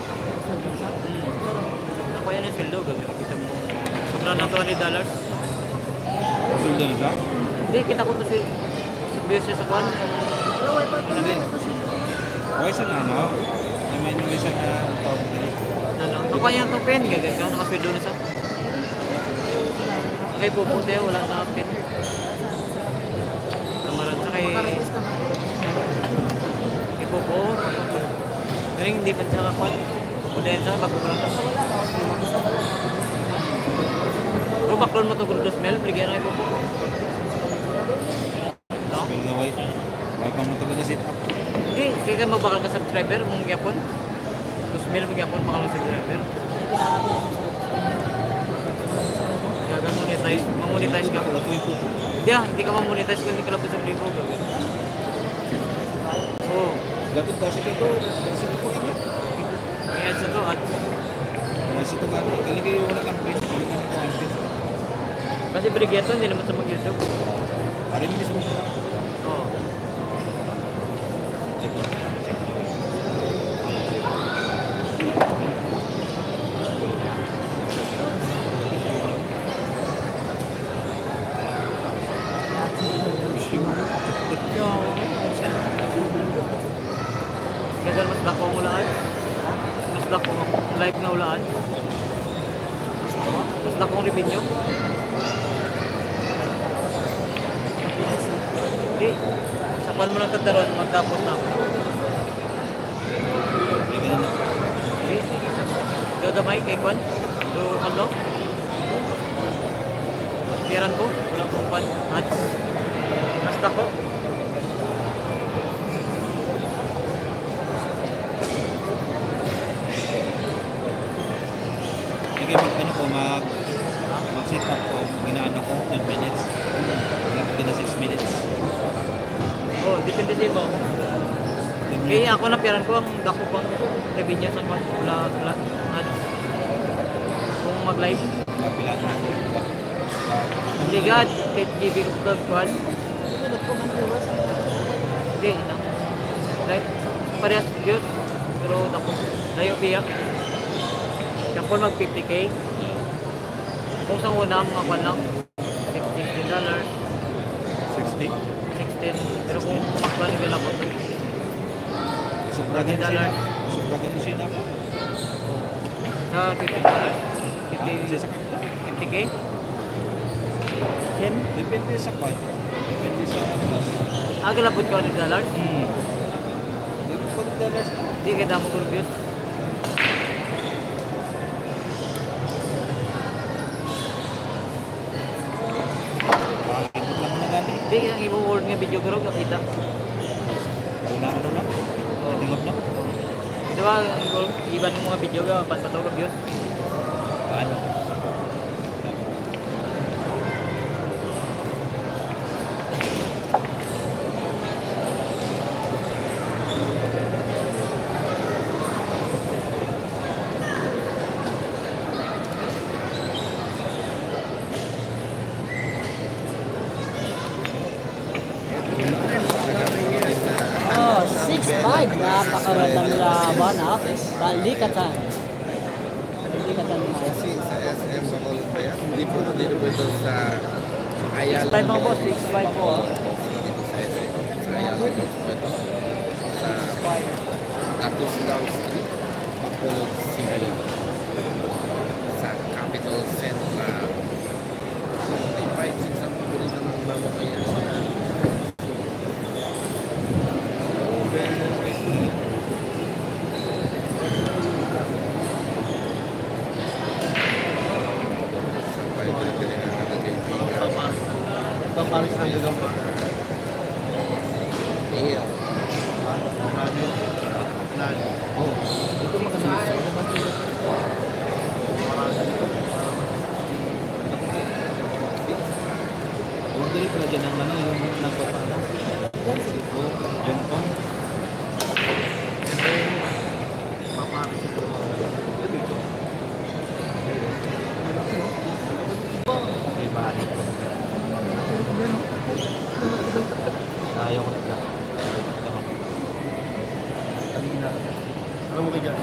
Speaker 1: Hmm. Ako yan yung sweldo. Kita mo. Sobrang na twenty dollars.
Speaker 4: Sweldo na siya?
Speaker 1: Hindi, kita ko to si business sa kwan.
Speaker 4: Ano din? Okay sa na, no? Naman yung isa na top three.
Speaker 1: Ano? Ako yan itong pen. Gagal ka. Nakasweldo na sa. Kay pupunta wala na pen. Kamaran sa kay... Kay Popo. Pero hindi pa siya kakwan. Udayan siya, bago-bago. Pero baklon mo ito grudo smell, bigyan na kay Popo. No?
Speaker 4: Spell na white. White pa mo ito na sit up.
Speaker 1: Hindi, kaya ka magbakal ka subscriber, mong gyapon. Grudo smell, mong gyapon, bakal ka subscriber. Gaga monetize, mamonetize ka. Hindi ah, hindi ka mamonetize kung hindi ka labas ang libo. Oo.
Speaker 4: Gatod kasi dito. Kasi dito ko ito.
Speaker 1: May ads na to, ads.
Speaker 4: Kasi ito gano'n. Galing kayo wala kang print. Galing kang print.
Speaker 1: Kasi brigyeto, hindi naman sa mag-YouTube.
Speaker 4: Parin mo mismo.
Speaker 1: Oo. Gadal mas dako ang ulaan. Mas dako ang live na ulaan. Mas dako ang revenue. Hindi. Sapan mo lang kadaron, magtapos na. Hindi. Gagamay kay Kwan. Do ano? Tiran ko. Wala kong Kwan. Ads. Mas dako.
Speaker 4: Sige, mag ano ko, mag mag-sit up ko, ginaano ko, ten minutes. Wala ko na six minutes.
Speaker 1: Oh, depende sa mo.
Speaker 4: ten minutes.
Speaker 1: Kaya ako na piran ko ang dako pang revenue sa Kwan. Wala, wala. Ads. Kung mag-live.
Speaker 4: Kapila na.
Speaker 1: Hindi gad, kahit G B ko Kwan. Hindi, na. Like, parehas yun. Pero dako. Layo biyak. Kapon mag fifty K. Kung sa una, mga kwan lang. sixteen dollars.
Speaker 4: sixty.
Speaker 1: sixteen. Pero kung makban, nila ko ito.
Speaker 4: Sobra
Speaker 1: thirty
Speaker 4: ganun
Speaker 1: dollars.
Speaker 4: siya. Sobra ganun siya na.
Speaker 1: Sa fifty dollars.
Speaker 4: Depende sa
Speaker 1: fifty K. ten.
Speaker 4: Depende sa kwan. Depende sa
Speaker 1: Ah, galapot ka one dollars.
Speaker 4: Hmm. Depende dollars na.
Speaker 1: Hindi, kaya damo ko reviews.
Speaker 4: Bakit mo lang na gani?
Speaker 1: Hindi, ang ibang word nga video ko rin, nakita.
Speaker 4: Wala ano lang. Tingog na.
Speaker 1: Ito ba, iban ng mga video ka, panpataw reviews.
Speaker 4: Paano?
Speaker 1: Oh, six five. Napakaradang laban ha. Balikatan. Balikatan mo.
Speaker 2: Kasi sa S M Bacolod pa yan, hindi po dito po ito sa Ayala.
Speaker 1: six five mga boss, six five po ha.
Speaker 2: Dito sa S M. Sa Ayala po ito. Sa Tatos Town Street, Bacolod City. Sa Capital Central. May five, six ang pabili ng mama kaya.
Speaker 1: Papalis na yun.
Speaker 2: Iya.
Speaker 1: Oh, ito maganda.
Speaker 4: dili pala dyan ang ano, yung nagpapa ano. Yung pong. Okay, balik. Ayaw ko na.
Speaker 2: Alam mo kaya?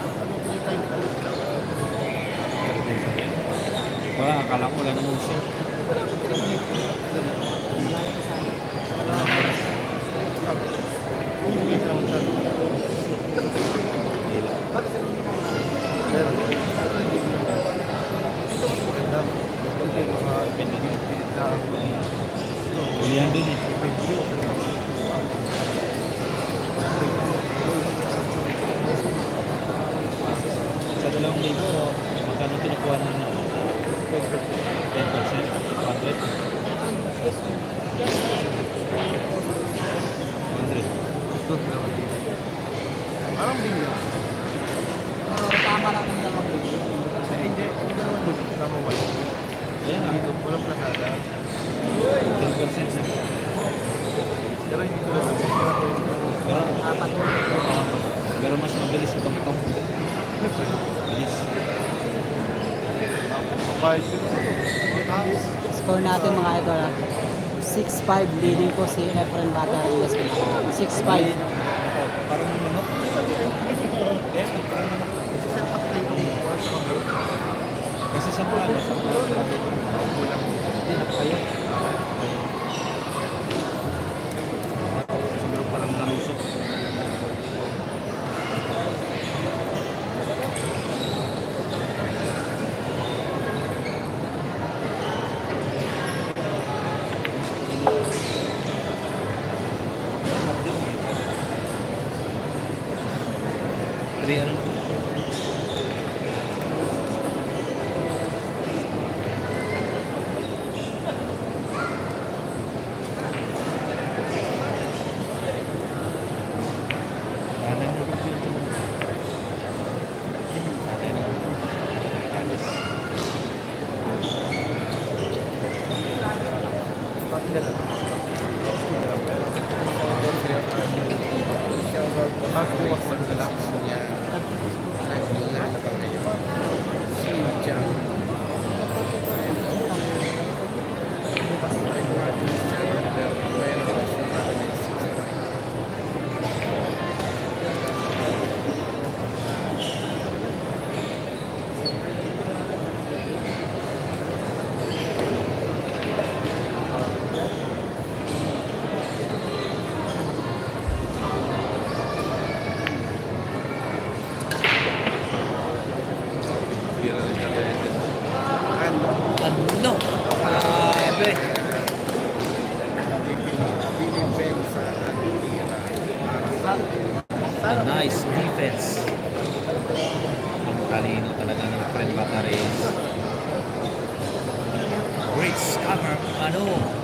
Speaker 4: Wala, akala ko lang naman siya. Pilihan din eh. Sa dalawang libo, magkano kinukuha ng ten percent? one hundred? one hundred.
Speaker 2: Parang binyo.
Speaker 1: Tama lang kung lang ako.
Speaker 2: Kasi hindi, hindi ka naman budget na mawala.
Speaker 4: Ayan nga.
Speaker 2: Dito, walang plasada.
Speaker 4: ten percent na.
Speaker 2: Pero hindi ko lang sabi.
Speaker 4: Pero,
Speaker 1: Apat.
Speaker 4: pero mas mabilis itong ito. Bilis.
Speaker 2: Kapahit ko.
Speaker 1: Score natin mga idol. six five leading po si Efren Batarias. six five.
Speaker 4: Parang manok. Kasi sa mga ano, sa mga hindi na kayo. Siguro parang nalusok. Three ano?
Speaker 2: Magbuwak sa relax niya. Nagmula na ba ngayon? Si Jam.
Speaker 4: Ano? Grabe. A nice defense. Ang talino talaga ng Fred Batares. Great scammer. Ano?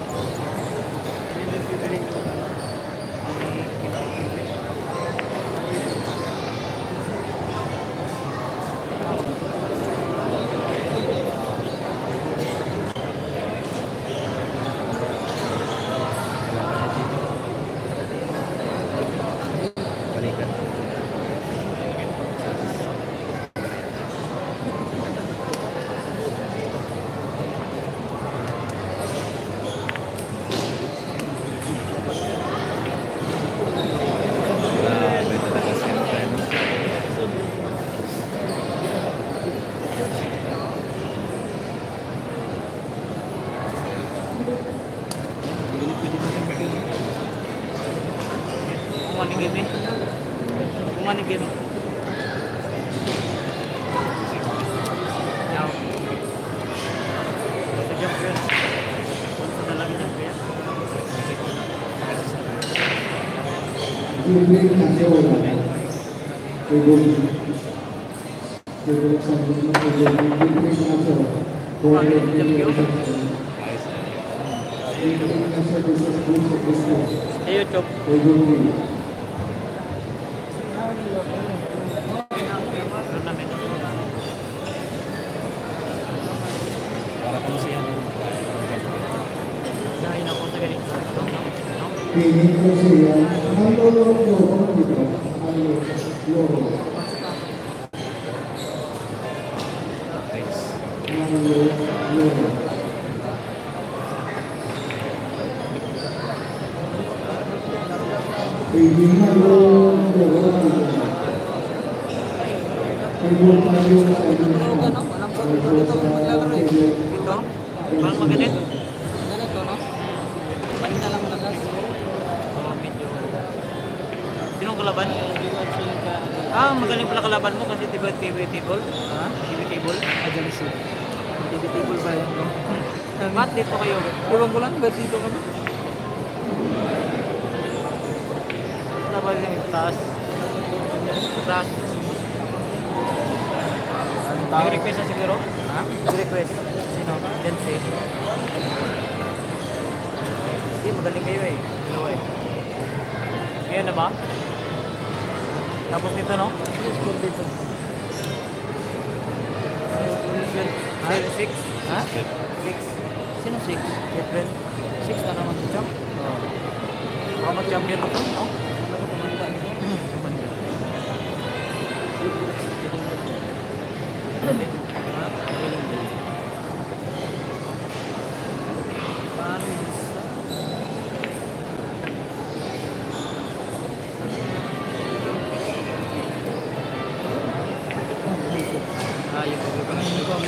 Speaker 4: Balikan. Grabe talaga si Efren.
Speaker 1: Kung ano game eh. Kung ano game. Yaw. Sa jump yun. Sa talaga jump yun.
Speaker 3: Yung break na siya wala. Pwede. Pwede sa mga pwede. Yung break na siya. Pwede na siya. Yung break na siya sa puso puso.
Speaker 1: Sa YouTube.
Speaker 3: Pwede rin.
Speaker 1: Tournament.
Speaker 4: Para kung siya.
Speaker 1: Dahil ako sa
Speaker 3: Piling ko siya, ang lolo-lolo dito, ang lolo. Ang lolo. Piling na lolo-lolo dito. Piling tayo sa inyo.
Speaker 1: Ito? Parang magalit? Ganito, no? Panita lang lakas. Oh, medyo... Sinong kalaban? Ah, magaling pala kalaban mo kasi diba T V table? Ha? T V table? Agency. T V table ba yan? Mat, dito kayo. Iwan ko lang, ba dito kami? Ano ba yung taas? Taas. Yung request na siguro? Ha? Yung request. Sino? Jense. Hindi, magaling kayo eh. Dalawa eh. Ngayon na ba? Tapos nito, no? School dito. Ha? Six? Ha? Six. Sino six? Different. Six na naman ito. Oo. Baka mag-champion ako, no? Ano ko kumanda nito? Kumanda. Ha? Paano yun? Ayun po ba?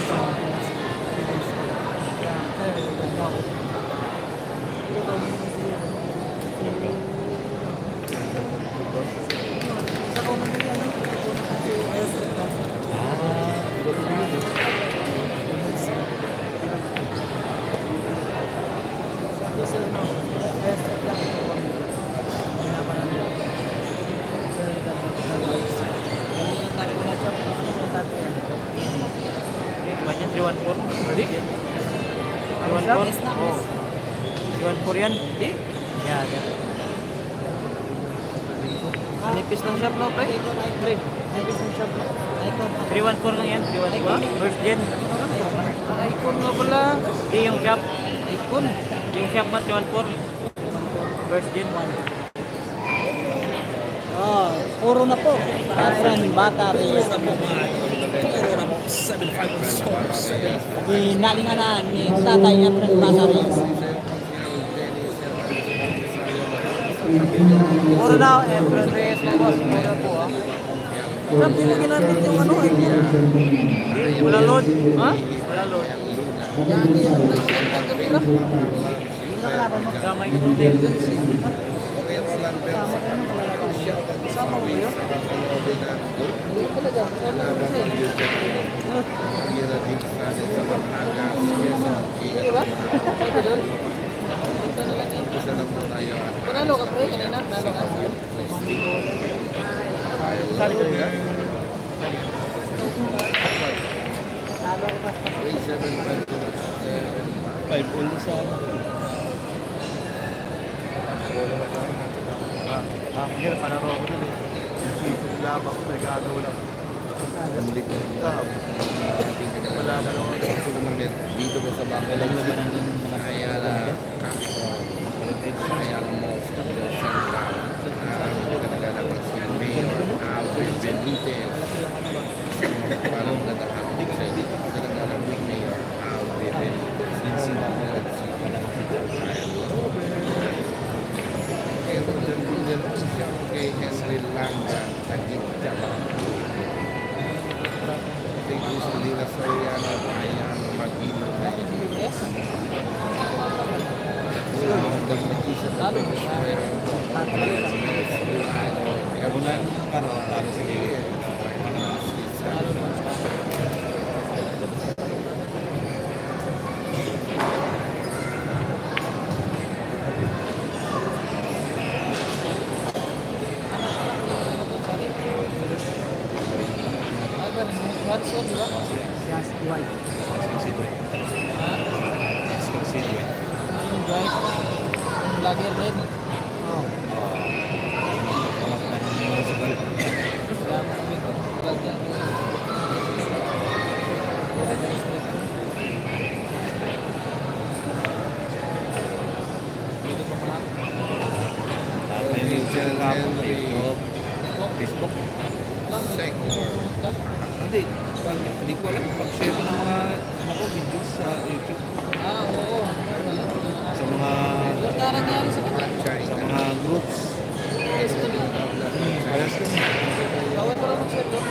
Speaker 1: Banyak three one four. Ready? three one four. Oh. three one four yan. Di? Ya, ya. Nipis ng shop no, pre? Pre. Nipis ng shop. three one four lang yan. three one four. First gen. Icon nga pala. Di yung shop. Icon. Yung shop mat three one four. First gen one. Oh, puro na po. Asan battery. Ginalinganan ni tatay niya ng battery. Puro na, eh, Andres, boss, puro po ah. Sabi mo ginamit yung ano eh. Wala load? Ha? Wala load. Sama yung container. Sama mo yun? Hindi talaga. Sama mo kasi. Hindi ba? Ito doon? Panalo ka pre, kanina? Panalo ka? Sali ko nila? Talo ko pa. five all sa Ah, ah, hindi na panaro ako dun eh. Labak ko, regado lang. Bumalik ko. Wala na lang ako.
Speaker 2: Dito ko sa bangko lang naman ang kaya na kaya mo sa sentral talaga na pagsilbi Albert Benitez parang nagkakapit sa dito talaga na Mayor Albert Benitez kaya pagdating po siya kay Henry Langa nagigita lang kay gusto nila sa Oriana kaya mag-inom
Speaker 1: Lalo ba?
Speaker 2: Kabulan para para sige.
Speaker 1: What's up, diba? Yes, white. Yung white. Yung lager red. Oh.
Speaker 2: Angel Henry
Speaker 4: Facebook.
Speaker 2: Sector.
Speaker 4: Hindi, pag, hindi ko alam. Pag-share ko ng mga ano ko, videos sa YouTube.
Speaker 5: Ah, oo.
Speaker 4: Sa mga
Speaker 5: Ano nangyari sa kanya?
Speaker 4: sa
Speaker 2: China.
Speaker 4: mga groups.
Speaker 5: Yes, kami.
Speaker 4: Ayos ko.
Speaker 5: Bawal pa lang mag-share doon.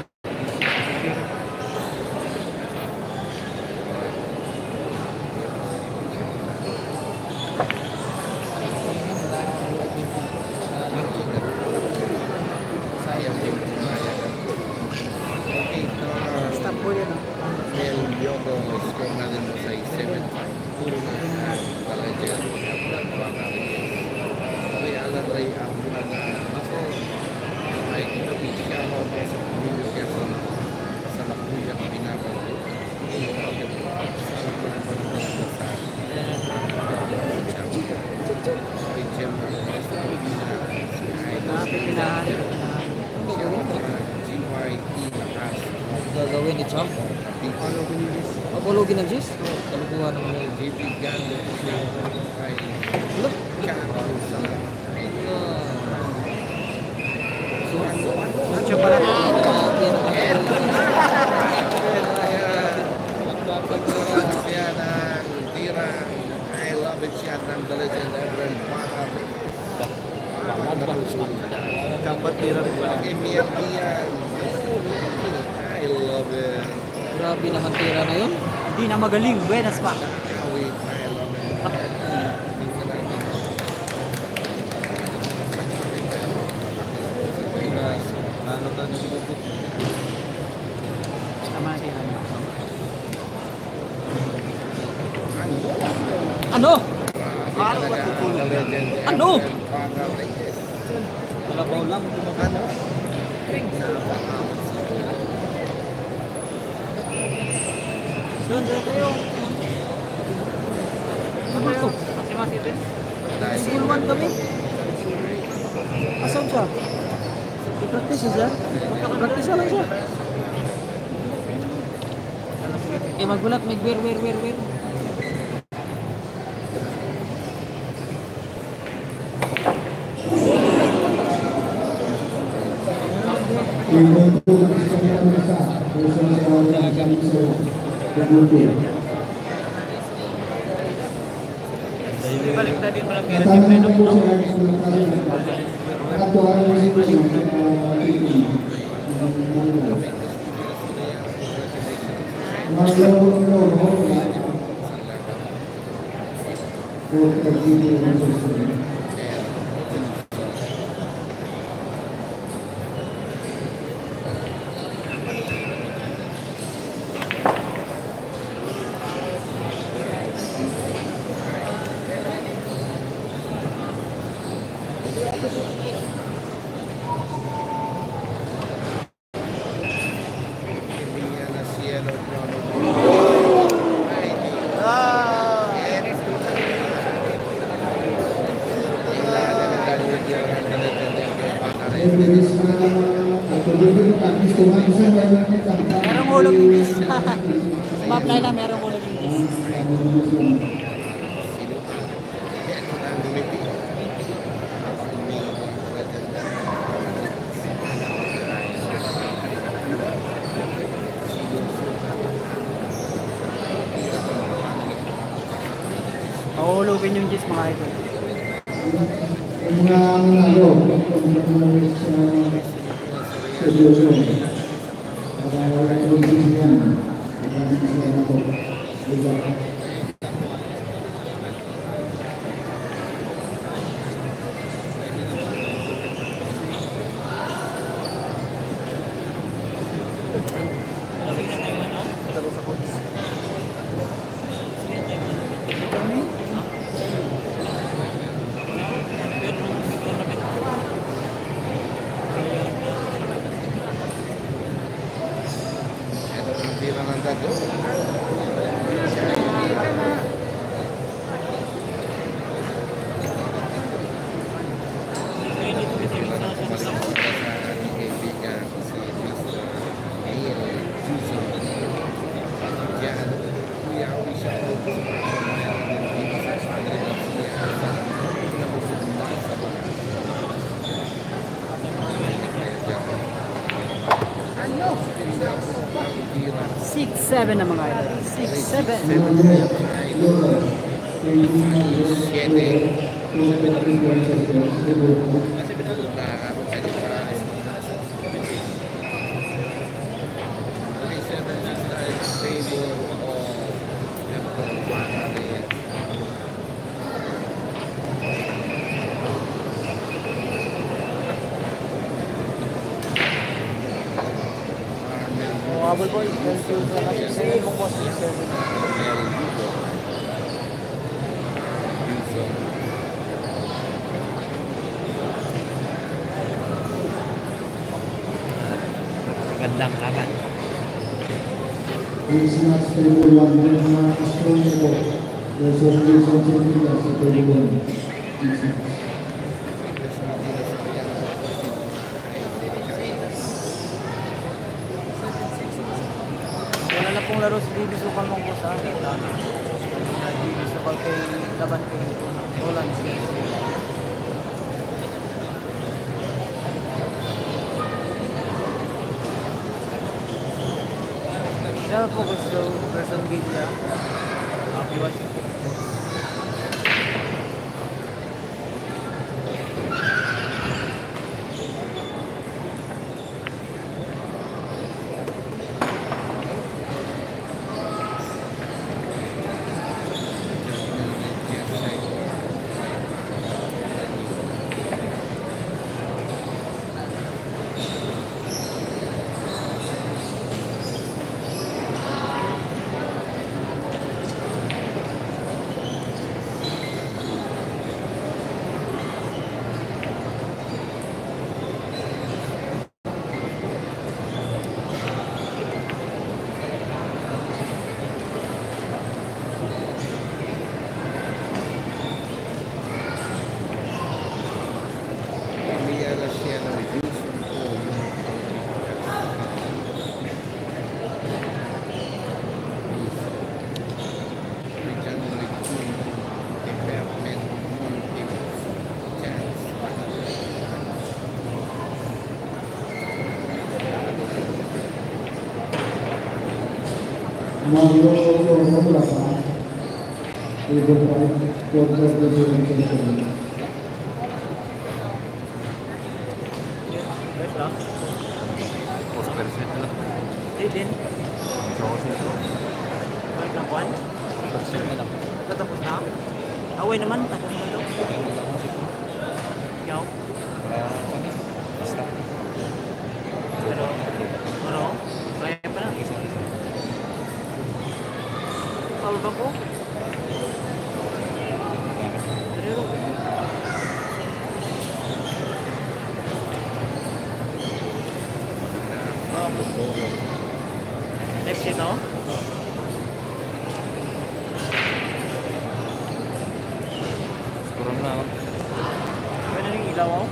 Speaker 2: Sayang yung kumaya. Okay, uh,
Speaker 1: Stop po yun. ah.
Speaker 2: Mel Yogo, score na din mo sa seven five. Puro na at talaga at baka rin. Okay, alam rin ang mga ako ay kinapiti ka ako sa pamilya kaya sa sa lakuya ang pinapalo. Ay, bakit sa mga pagkakas sa ay, siyempre, sa Pilipinas, ay,
Speaker 1: Happy pinahari.
Speaker 2: siya ang mga G Y E as
Speaker 5: Gagawin ni Trump.
Speaker 2: Paano ko nyo guys?
Speaker 5: Apologin ng Jis. Kalukuhan naman yun.
Speaker 2: J P Gando siya ay
Speaker 5: Look.
Speaker 2: kakao sa ay
Speaker 1: Mucho para.
Speaker 2: kaya ng tira I love it siya ng The Legend Everett Mahal
Speaker 4: Dapat tira rin ba?
Speaker 2: Emil Ian I love it
Speaker 5: Grabe na hantira na yun.
Speaker 1: Hindi na magaling. Buenas pa.
Speaker 2: Awit I love it
Speaker 4: Ano to siguro?
Speaker 1: Tama natin.
Speaker 5: Ano?
Speaker 2: The Legend
Speaker 5: Ano?
Speaker 2: Everett Mahal
Speaker 5: Malabaw lang.
Speaker 2: ano?
Speaker 1: Doon, doon kayo. Ano ba ito? Si Masitin?
Speaker 2: Dahil
Speaker 5: School one kami. Asan siya? I-practice siya? Practice lang siya. Eh, magbulat, mag-wear, wear, wear, wear.
Speaker 3: Yung po ng isang isa, kung saan sa mga sa pagbuto.
Speaker 1: Balik na din mo lang kaya
Speaker 3: Kasama na po sa aking komentaryo. Nakatuwa na rin po yung Marlo Loro po pagdito ng susunod.
Speaker 2: hindi niya na cielo trono ay di Eres ko sa
Speaker 3: Ayun, bilis na ito dito ang gusto nga isa ba yung kita?
Speaker 1: Merong hulog English. Ma-apply na merong hulog English. Mahulogin yung G's mga idol.
Speaker 3: Yung mga ano, yung mga sa seryoso. Para wala yung yan. Para sa ako. Diba?
Speaker 2: Ito ang tira ng dago. Siya ay
Speaker 1: seven na mga idol. six seven.
Speaker 5: Habol po, thank you sa kasi mo po si Sir.
Speaker 4: Gandang kaban.
Speaker 3: It's not stable one, then mga strong po. There's a reason to be that stable one.
Speaker 5: Wala na pong laro si David Sukal mong po sa akin. David Sukal kay laban kay Roland. Siya po gusto person game niya. Happy watching.
Speaker 3: Mario Romo berapa? Ibu baik, kuadrat lebih dari
Speaker 5: Din. Balik ng kwan? Tatapos na? Away naman, tapos naman ito. Ikaw? Pero, ano? Kaya pa na. Paul ba po? Pero, next ito?
Speaker 4: Kurang na ako.
Speaker 5: Pwede rin ilaw ako?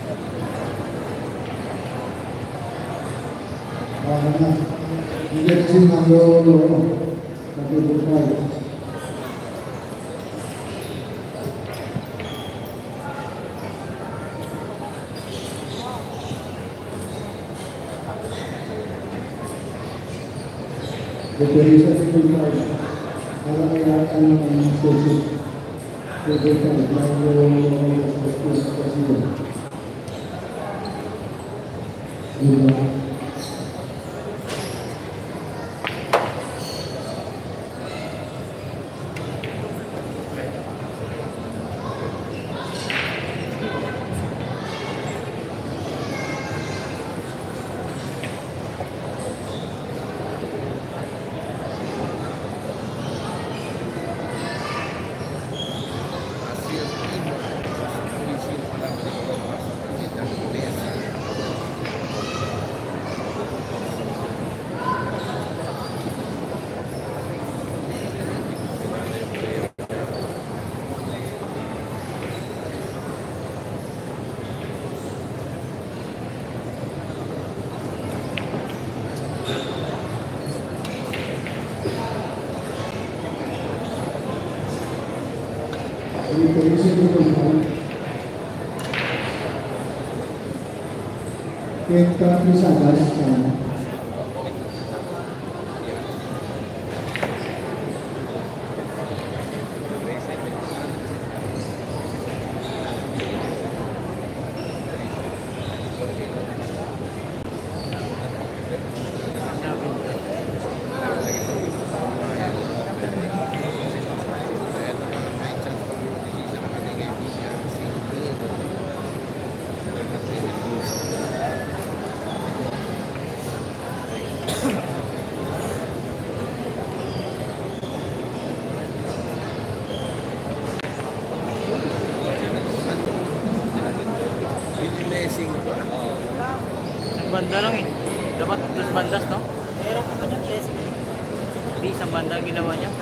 Speaker 3: Karena dia di sini Mario Romo, tapi bukan. Jadi saya pikir kalau yang akan mensusun kegiatan Mario Romo presiden. Jadi polisi itu benar. Kita bisa bahas sekarang.
Speaker 1: banda lang eh. Dapat dos bandas, no?
Speaker 5: Meron ko ba ng test?
Speaker 1: Hindi, isang banda ang ginawa niya.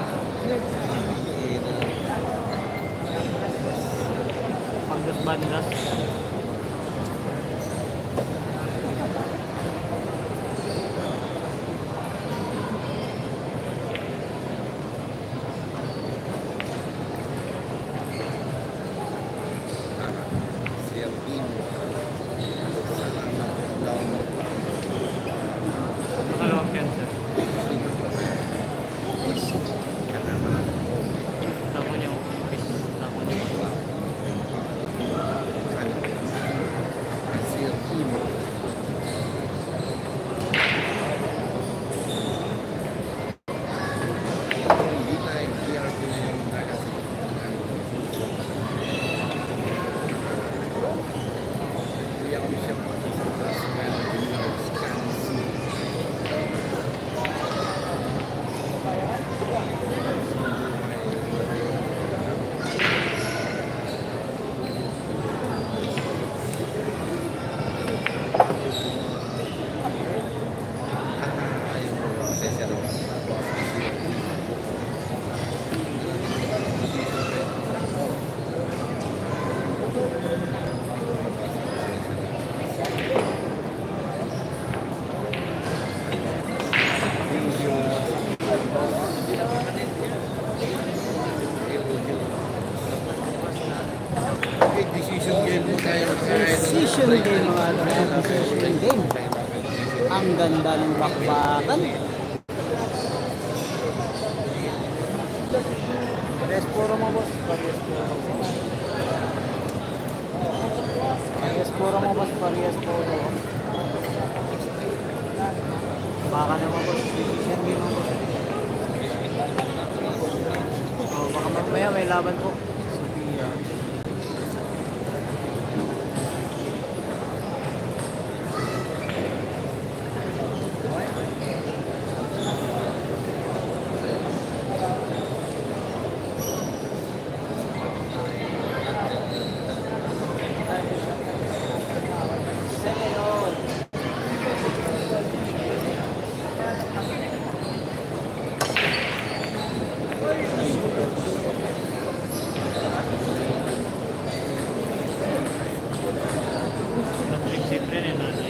Speaker 1: Pag dos bandas.
Speaker 2: Sir Tim. Salamat po daw.
Speaker 1: Nakalawang yan, sir. Tako niya, office. Tako niya.
Speaker 2: Sir Tim. Hindi na i-clear ko yung kasi. Kuya ko siya po sa Pascal Wisconsin. Ayun po, pasensya na po. Okay, decision game po tayo.
Speaker 1: Decision game, mga ano, decision game. Ang ganda ng bakbakan. Parehas puro mo, boss. Parehas puro mo. Parehas puro mo, boss. Parehas puro. Baka naman, boss. Decision game mo, boss. Oh, baka mamaya may laban po. Sophia. Siyempre rin, nanay.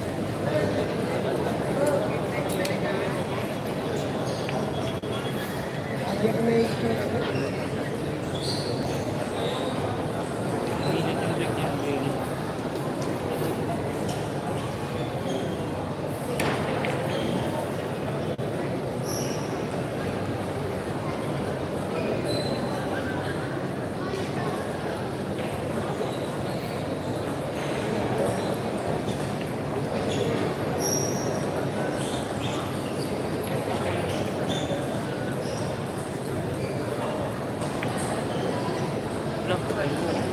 Speaker 1: Minit yung break niya, minit. Lang tayo.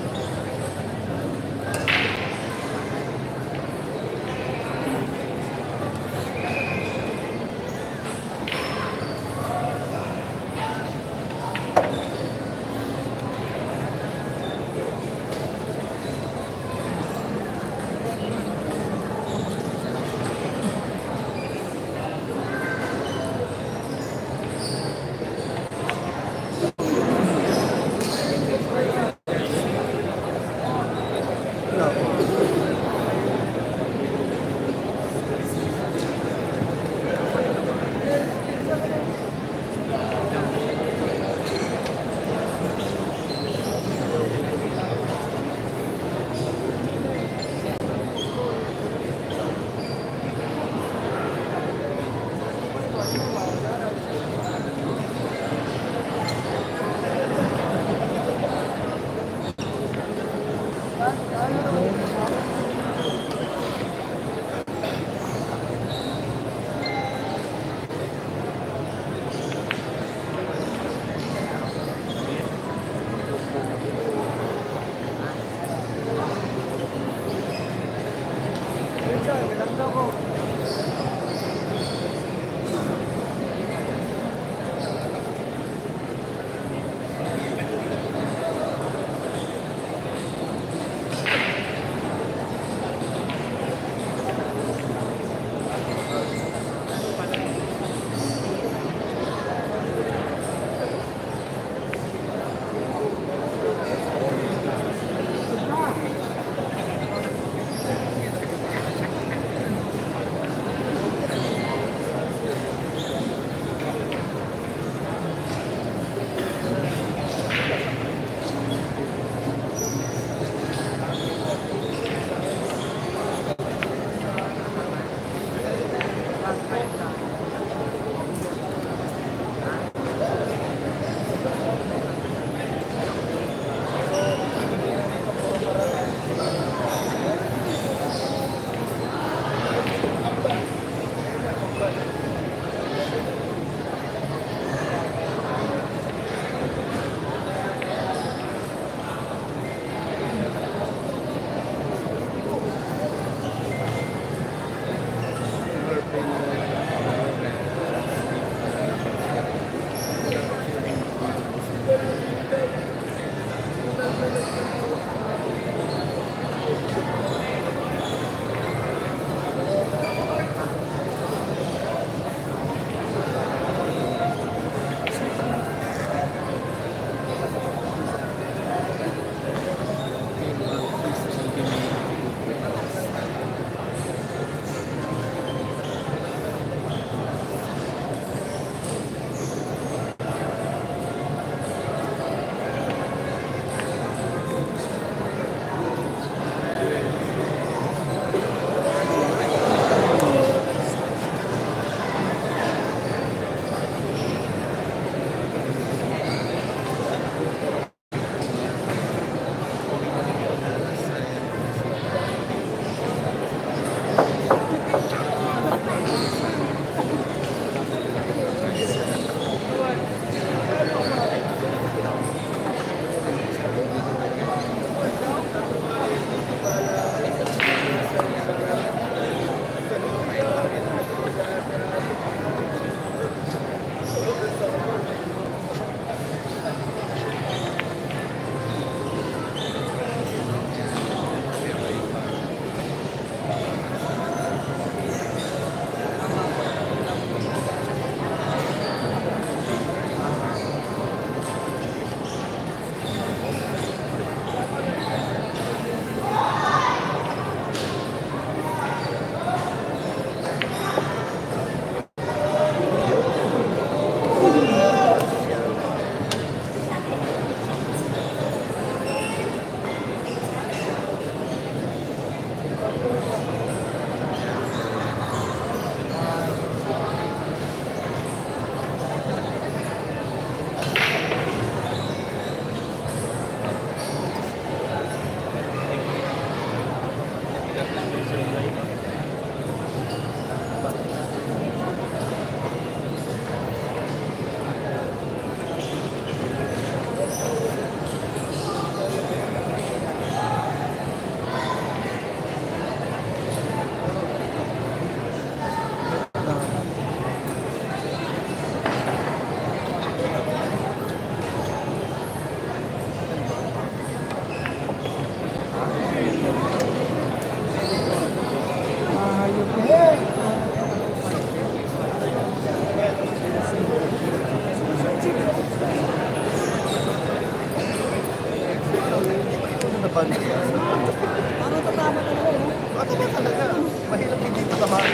Speaker 2: Mahirap hindi ito tamarin.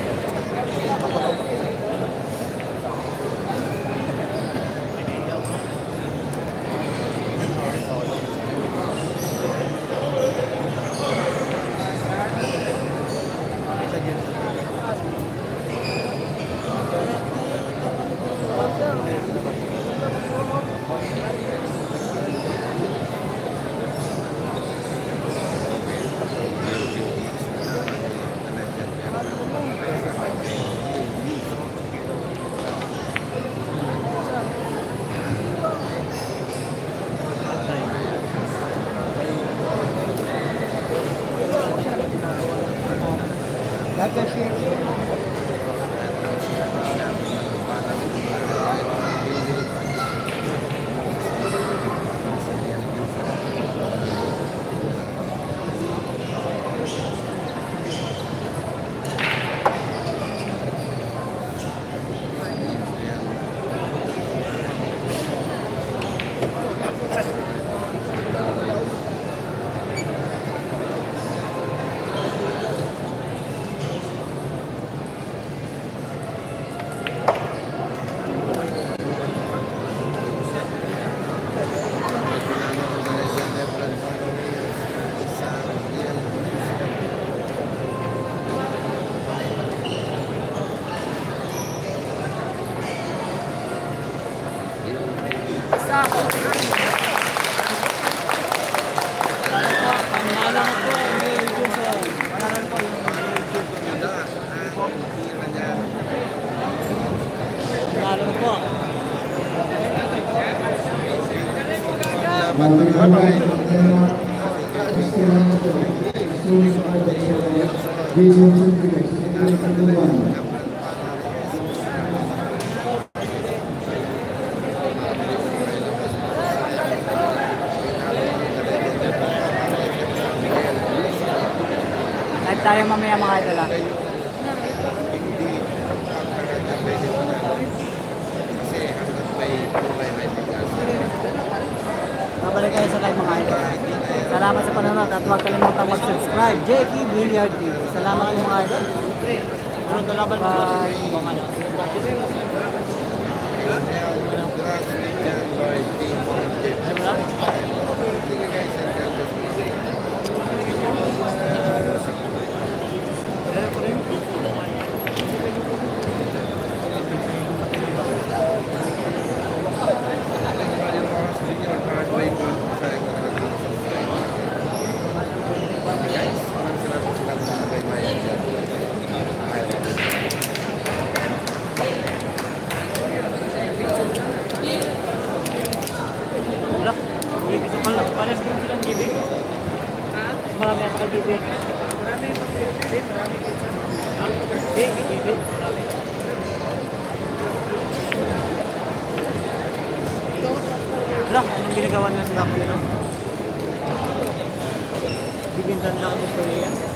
Speaker 1: Live tayo mamaya mga idol ah. Babalik kayo sa live mga idol. Salamat sa panonood at huwag kalimutang mag-subscribe. J P Billiard T V. Salamat po mga idol. Pares din silang gibig. Marami ang kagibig. Marami ang kagibig. Marami ang kagibig. Wala, anong ginagawa niya sa kapal, no? Bibintan lang ang istorya.